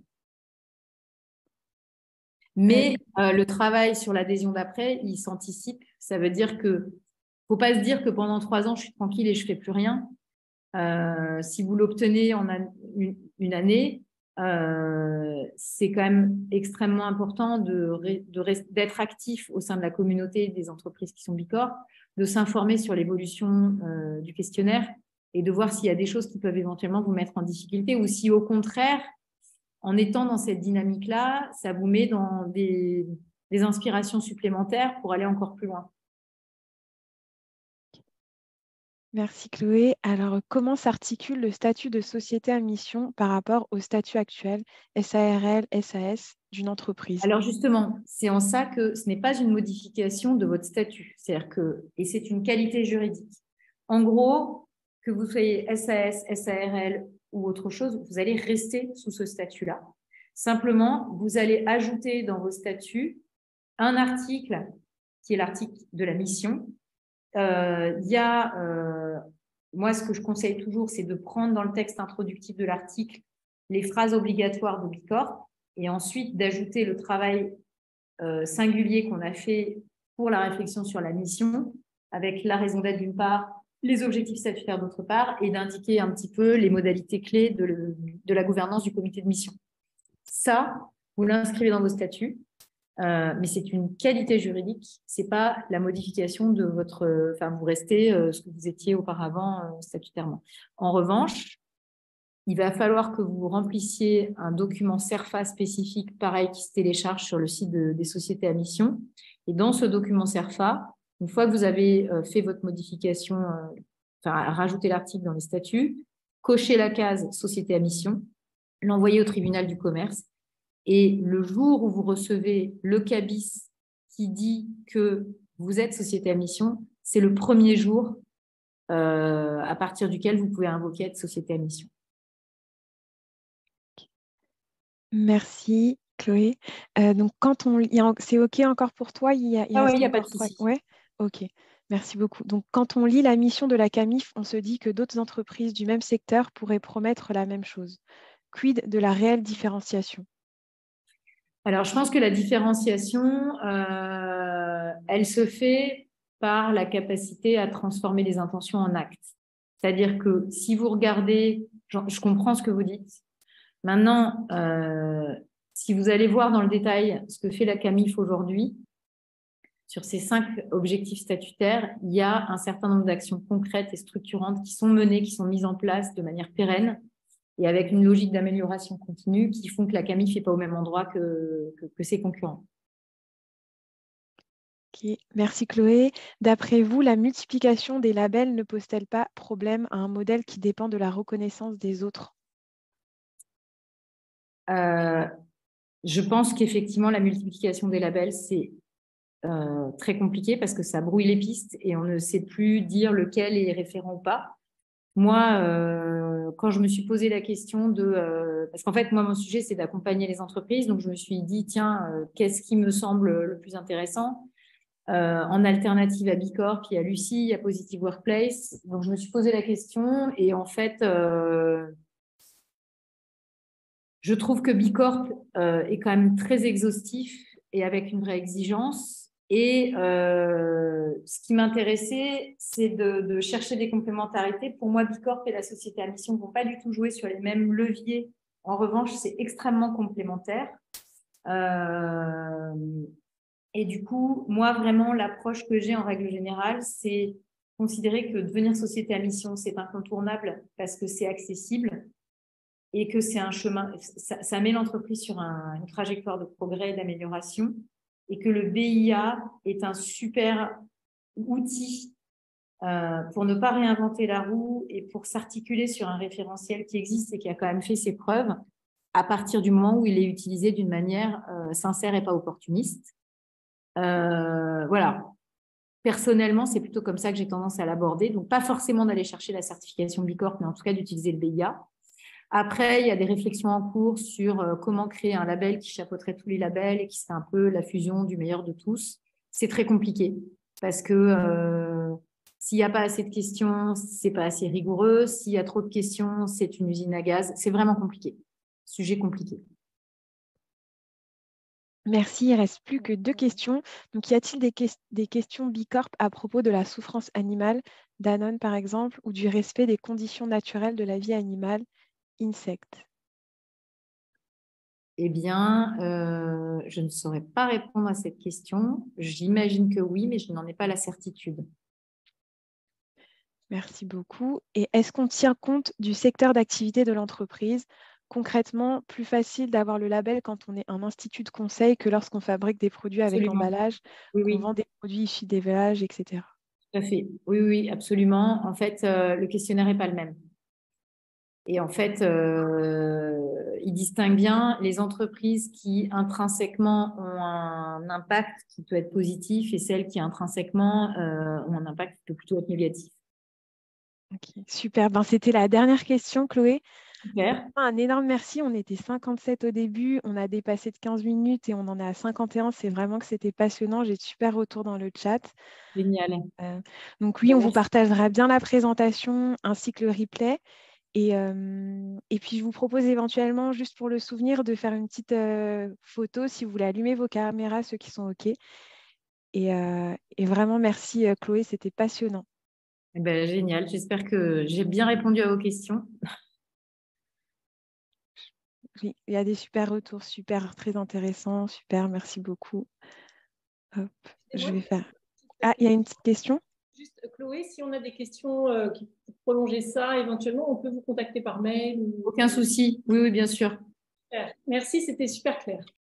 Mais le travail sur l'adhésion d'après, il s'anticipe. Ça veut dire que ne faut pas se dire que pendant 3 ans, je suis tranquille et je ne fais plus rien. Si vous l'obtenez en une année, c'est quand même extrêmement important d'être actif au sein de la communauté des entreprises qui sont Bicorp, de s'informer sur l'évolution du questionnaire et de voir s'il y a des choses qui peuvent éventuellement vous mettre en difficulté ou si au contraire, en étant dans cette dynamique-là, ça vous met dans des inspirations supplémentaires pour aller encore plus loin. Merci Chloé. Alors, comment s'articule le statut de société à mission par rapport au statut actuel SARL, SAS d'une entreprise? Alors justement, c'est en ça que ce n'est pas une modification de votre statut. C'est-à-dire que, et c'est une qualité juridique. En gros, que vous soyez SAS, SARL ou autre chose, vous allez rester sous ce statut-là. Simplement, vous allez ajouter dans vos statuts un article qui est l'article de la mission. Moi, ce que je conseille toujours, c'est de prendre dans le texte introductif de l'article les phrases obligatoires de Bicorp et ensuite d'ajouter le travail singulier qu'on a fait pour la réflexion sur la mission, avec la raison d'être d'une part, les objectifs statutaires d'autre part, et d'indiquer un petit peu les modalités clés de la gouvernance du comité de mission. Ça, vous l'inscrivez dans vos statuts, mais c'est une qualité juridique, ce n'est pas la modification de votre... Enfin, vous restez ce que vous étiez auparavant statutairement. En revanche, il va falloir que vous remplissiez un document CERFA spécifique, pareil, qui se télécharge sur le site des sociétés à mission. Et dans ce document CERFA, une fois que vous avez fait votre modification, rajouté l'article dans les statuts, cochez la case société à mission, l'envoyer au tribunal du commerce. Et le jour où vous recevez le cabis qui dit que vous êtes société à mission, c'est le premier jour à partir duquel vous pouvez invoquer être société à mission. Merci, Chloé. Donc, c'est OK encore pour toi? Il Oui, reste il n'y a pas de encore souci. Ouais, OK. Merci beaucoup. Donc, quand on lit la mission de la CAMIF, on se dit que d'autres entreprises du même secteur pourraient promettre la même chose. Quid de la réelle différenciation? Alors, je pense que la différenciation, elle se fait par la capacité à transformer les intentions en actes. C'est-à-dire que si vous regardez, je comprends ce que vous dites. Maintenant, si vous allez voir dans le détail ce que fait la CAMIF aujourd'hui, sur ces 5 objectifs statutaires, il y a un certain nombre d'actions concrètes et structurantes qui sont menées, qui sont mises en place de manière pérenne et avec une logique d'amélioration continue qui font que la CAMIF n'est pas au même endroit que ses concurrents. Okay. Merci Chloé. D'après vous, la multiplication des labels ne pose-t-elle pas problème à un modèle qui dépend de la reconnaissance des autres? Je pense qu'effectivement, la multiplication des labels, c'est très compliqué parce que ça brouille les pistes et on ne sait plus dire lequel est référent ou pas. Moi, quand je me suis posé la question parce qu'en fait, moi, mon sujet, c'est d'accompagner les entreprises. Donc, je me suis dit, tiens, qu'est-ce qui me semble le plus intéressant en alternative à Bicorp, il y a Lucie, il y a Positive Workplace. Donc, je me suis posé la question et en fait, je trouve que Bicorp est quand même très exhaustif et avec une vraie exigence. Et ce qui m'intéressait, c'est de chercher des complémentarités. Pour moi, Bicorp et la société à mission ne vont pas du tout jouer sur les mêmes leviers. En revanche, c'est extrêmement complémentaire. Et du coup, moi, vraiment, l'approche que j'ai en règle générale, c'est considérer que devenir société à mission, c'est incontournable parce que c'est accessible et que c'est un chemin, ça met l'entreprise sur une trajectoire de progrès et d'amélioration, et que le BIA est un super outil pour ne pas réinventer la roue et pour s'articuler sur un référentiel qui existe et qui a quand même fait ses preuves à partir du moment où il est utilisé d'une manière sincère et pas opportuniste. Voilà. Personnellement, c'est plutôt comme ça que j'ai tendance à l'aborder. Donc, pas forcément d'aller chercher la certification Bicorp, mais en tout cas d'utiliser le BIA. Après, il y a des réflexions en cours sur comment créer un label qui chapeauterait tous les labels et qui serait un peu la fusion du meilleur de tous. C'est très compliqué parce que s'il n'y a pas assez de questions, c'est pas assez rigoureux. S'il y a trop de questions, c'est une usine à gaz. C'est vraiment compliqué. Sujet compliqué. Merci, il ne reste plus que 2 questions. Donc, y a-t-il des questions Bicorp à propos de la souffrance animale, Danone par exemple, ou du respect des conditions naturelles de la vie animale, Insect? Eh bien, je ne saurais pas répondre à cette question. J'imagine que oui, mais je n'en ai pas la certitude. Merci beaucoup. Et est-ce qu'on tient compte du secteur d'activité de l'entreprise? Concrètement, plus facile d'avoir le label quand on est un institut de conseil que lorsqu'on fabrique des produits avec Absolument. emballage, Oui, qu'on oui. vend des produits issus d'élevage, etc. Tout à fait. Oui, oui, absolument. En fait, le questionnaire n'est pas le même. Et en fait, il distingue bien les entreprises qui intrinsèquement ont un impact qui peut être positif et celles qui intrinsèquement ont un impact qui peut plutôt être négatif. Okay, super. Ben, c'était la dernière question, Chloé. Super. Un énorme merci. On était 57 au début. On a dépassé de 15 minutes et on en est à 51. C'est vraiment que c'était passionnant. J'ai de super retours dans le chat. Génial. Donc oui, on vous partagera bien la présentation ainsi que le replay. Et puis, je vous propose éventuellement, juste pour le souvenir, de faire une petite photo si vous voulez allumer vos caméras, ceux qui sont OK. Et vraiment, merci Chloé, c'était passionnant. Eh ben, génial. J'espère que j'ai bien répondu à vos questions. Oui, il y a des super retours, super, très intéressants, super, merci beaucoup. Hop, je vais faire. Ah, il y a une petite question? Juste, Chloé, si on a des questions qui pour prolonger ça, éventuellement, on peut vous contacter par mail. Aucun souci. Oui, oui, bien sûr. Super. Merci, c'était super clair.